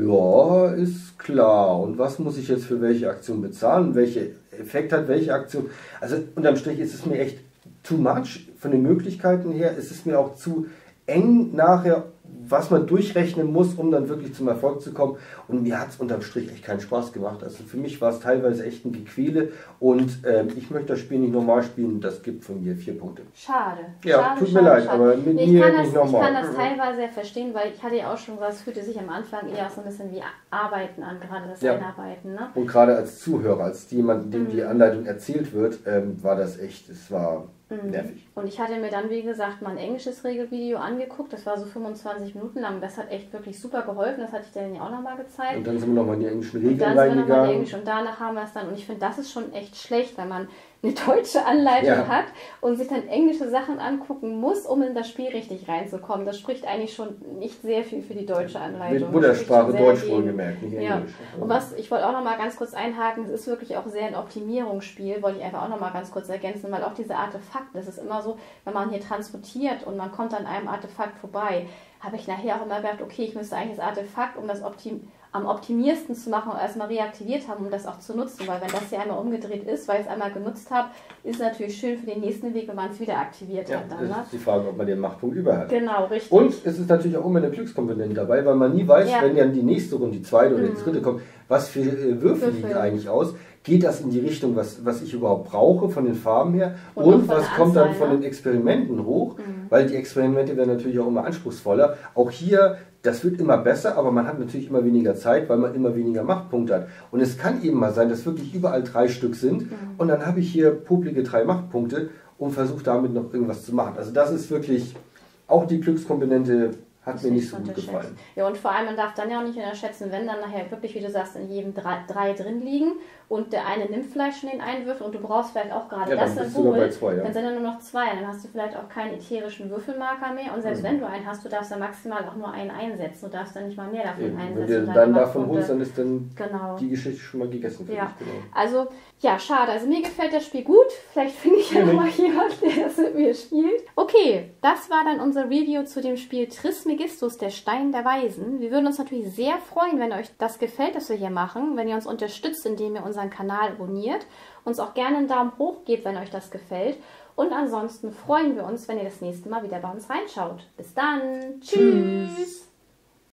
ja, ist klar. Und was muss ich jetzt für welche Aktion bezahlen? Welche Effekt hat welche Aktion? Also unterm Strich ist es mir echt too much von den Möglichkeiten her. Es ist mir auch zu eng nachher, was man durchrechnen muss, um dann wirklich zum Erfolg zu kommen. Und mir hat es unterm Strich echt keinen Spaß gemacht. Also für mich war es teilweise echt ein Gequäle. Und äh, ich möchte das Spiel nicht normal spielen. Das gibt von mir vier Punkte. Schade. Ja, schade, tut schade, mir leid, schade. aber mit nee, mir ich kann das, nicht normal. Ich kann das teilweise ja verstehen, weil ich hatte ja auch schon gesagt, es fühlte sich am Anfang eher so ein bisschen wie Arbeiten an, gerade das Ja. Einarbeiten. Ne? Und gerade als Zuhörer, als jemand, dem die Anleitung erzählt wird, ähm, war das echt, es war nervig. Und ich hatte mir dann, wie gesagt, mal ein englisches Regelvideo angeguckt. Das war so fünfundzwanzig Minuten lang. Das hat echt wirklich super geholfen. Das hatte ich dir ja auch nochmal gezeigt. Und dann sind wir nochmal in die englischen Und Regeln dann sind wir nochmal in die reingegangen. Englisch und danach haben wir es dann. Und ich finde, das ist schon echt schlecht, wenn man eine deutsche Anleitung Ja. hat und sich dann englische Sachen angucken muss, um in das Spiel richtig reinzukommen. Das spricht eigentlich schon nicht sehr viel für die deutsche Anleitung. Mit Muttersprache Das spricht schon Deutsch sehr dagegen. wohlgemerkt, nicht Ja. Englisch. Und was, ich wollte auch noch mal ganz kurz einhaken, es ist wirklich auch sehr ein Optimierungsspiel, wollte ich einfach auch noch mal ganz kurz ergänzen, weil auch diese Artefakte, das ist immer so, wenn man hier transportiert und man kommt an einem Artefakt vorbei, habe ich nachher auch immer gedacht, okay, ich müsste eigentlich das Artefakt, um das Optim am optimiersten zu machen, erstmal reaktiviert haben, um das auch zu nutzen, weil wenn das hier einmal umgedreht ist, weil ich es einmal genutzt habe, ist es natürlich schön für den nächsten Weg, wenn man es wieder aktiviert Ja, hat. Dann, das ne? ist die Frage, ob man den Machtpunkt über hat. Genau, richtig. Und es ist natürlich auch immer eine Glückskomponente dabei, weil man nie weiß, Ja. wenn dann die nächste Runde, die zweite oder die Mhm. dritte kommt, was für äh, Würfel Würfel. liegen eigentlich aus? Geht das in die Richtung, was, was ich überhaupt brauche von den Farben her? Und Und, auch von was der kommt dann Anzahl, von ne? den Experimenten hoch? Mhm. Weil die Experimente werden natürlich auch immer anspruchsvoller. Auch hier, das wird immer besser, aber man hat natürlich immer weniger Zeit, weil man immer weniger Machtpunkte hat. Und es kann eben mal sein, dass wirklich überall drei Stück sind. Mhm. Und dann habe ich hier publige drei Machtpunkte und versuche damit noch irgendwas zu machen. Also das ist wirklich, auch die Glückskomponente hat Das mir ist nicht so gut unterschätzt. gefallen. Ja, und vor allem, man darf dann ja auch nicht unterschätzen, wenn dann nachher wirklich, wie du sagst, in jedem drei, drei drin liegen und der eine nimmt vielleicht schon den einen Würfel und du brauchst vielleicht auch gerade Ja, das dann bist du nur Symbol, bei zwei, ja. dann sind ja nur noch zwei, dann hast du vielleicht auch keinen ätherischen Würfelmarker mehr und selbst Mhm. wenn du einen hast, du darfst ja maximal auch nur einen einsetzen, du darfst dann nicht mal mehr davon Eben. einsetzen. Wenn du und dann deine davon Machtpunkte- holst, dann ist dann Genau. die Geschichte schon mal gegessen für Ja, dich. Genau. also ja, schade. Also mir gefällt das Spiel gut. Vielleicht finde ich ja Mir nochmal jemand, der das mit mir spielt. Okay, das war dann unser Review zu dem Spiel Trismegistus, der Stein der Weisen. Wir würden uns natürlich sehr freuen, wenn euch das gefällt, was wir hier machen, wenn ihr uns unterstützt, indem ihr unseren Kanal abonniert, uns auch gerne einen Daumen hoch gebt, wenn euch das gefällt. Und ansonsten freuen wir uns, wenn ihr das nächste Mal wieder bei uns reinschaut. Bis dann. Tschüss. Tschüss.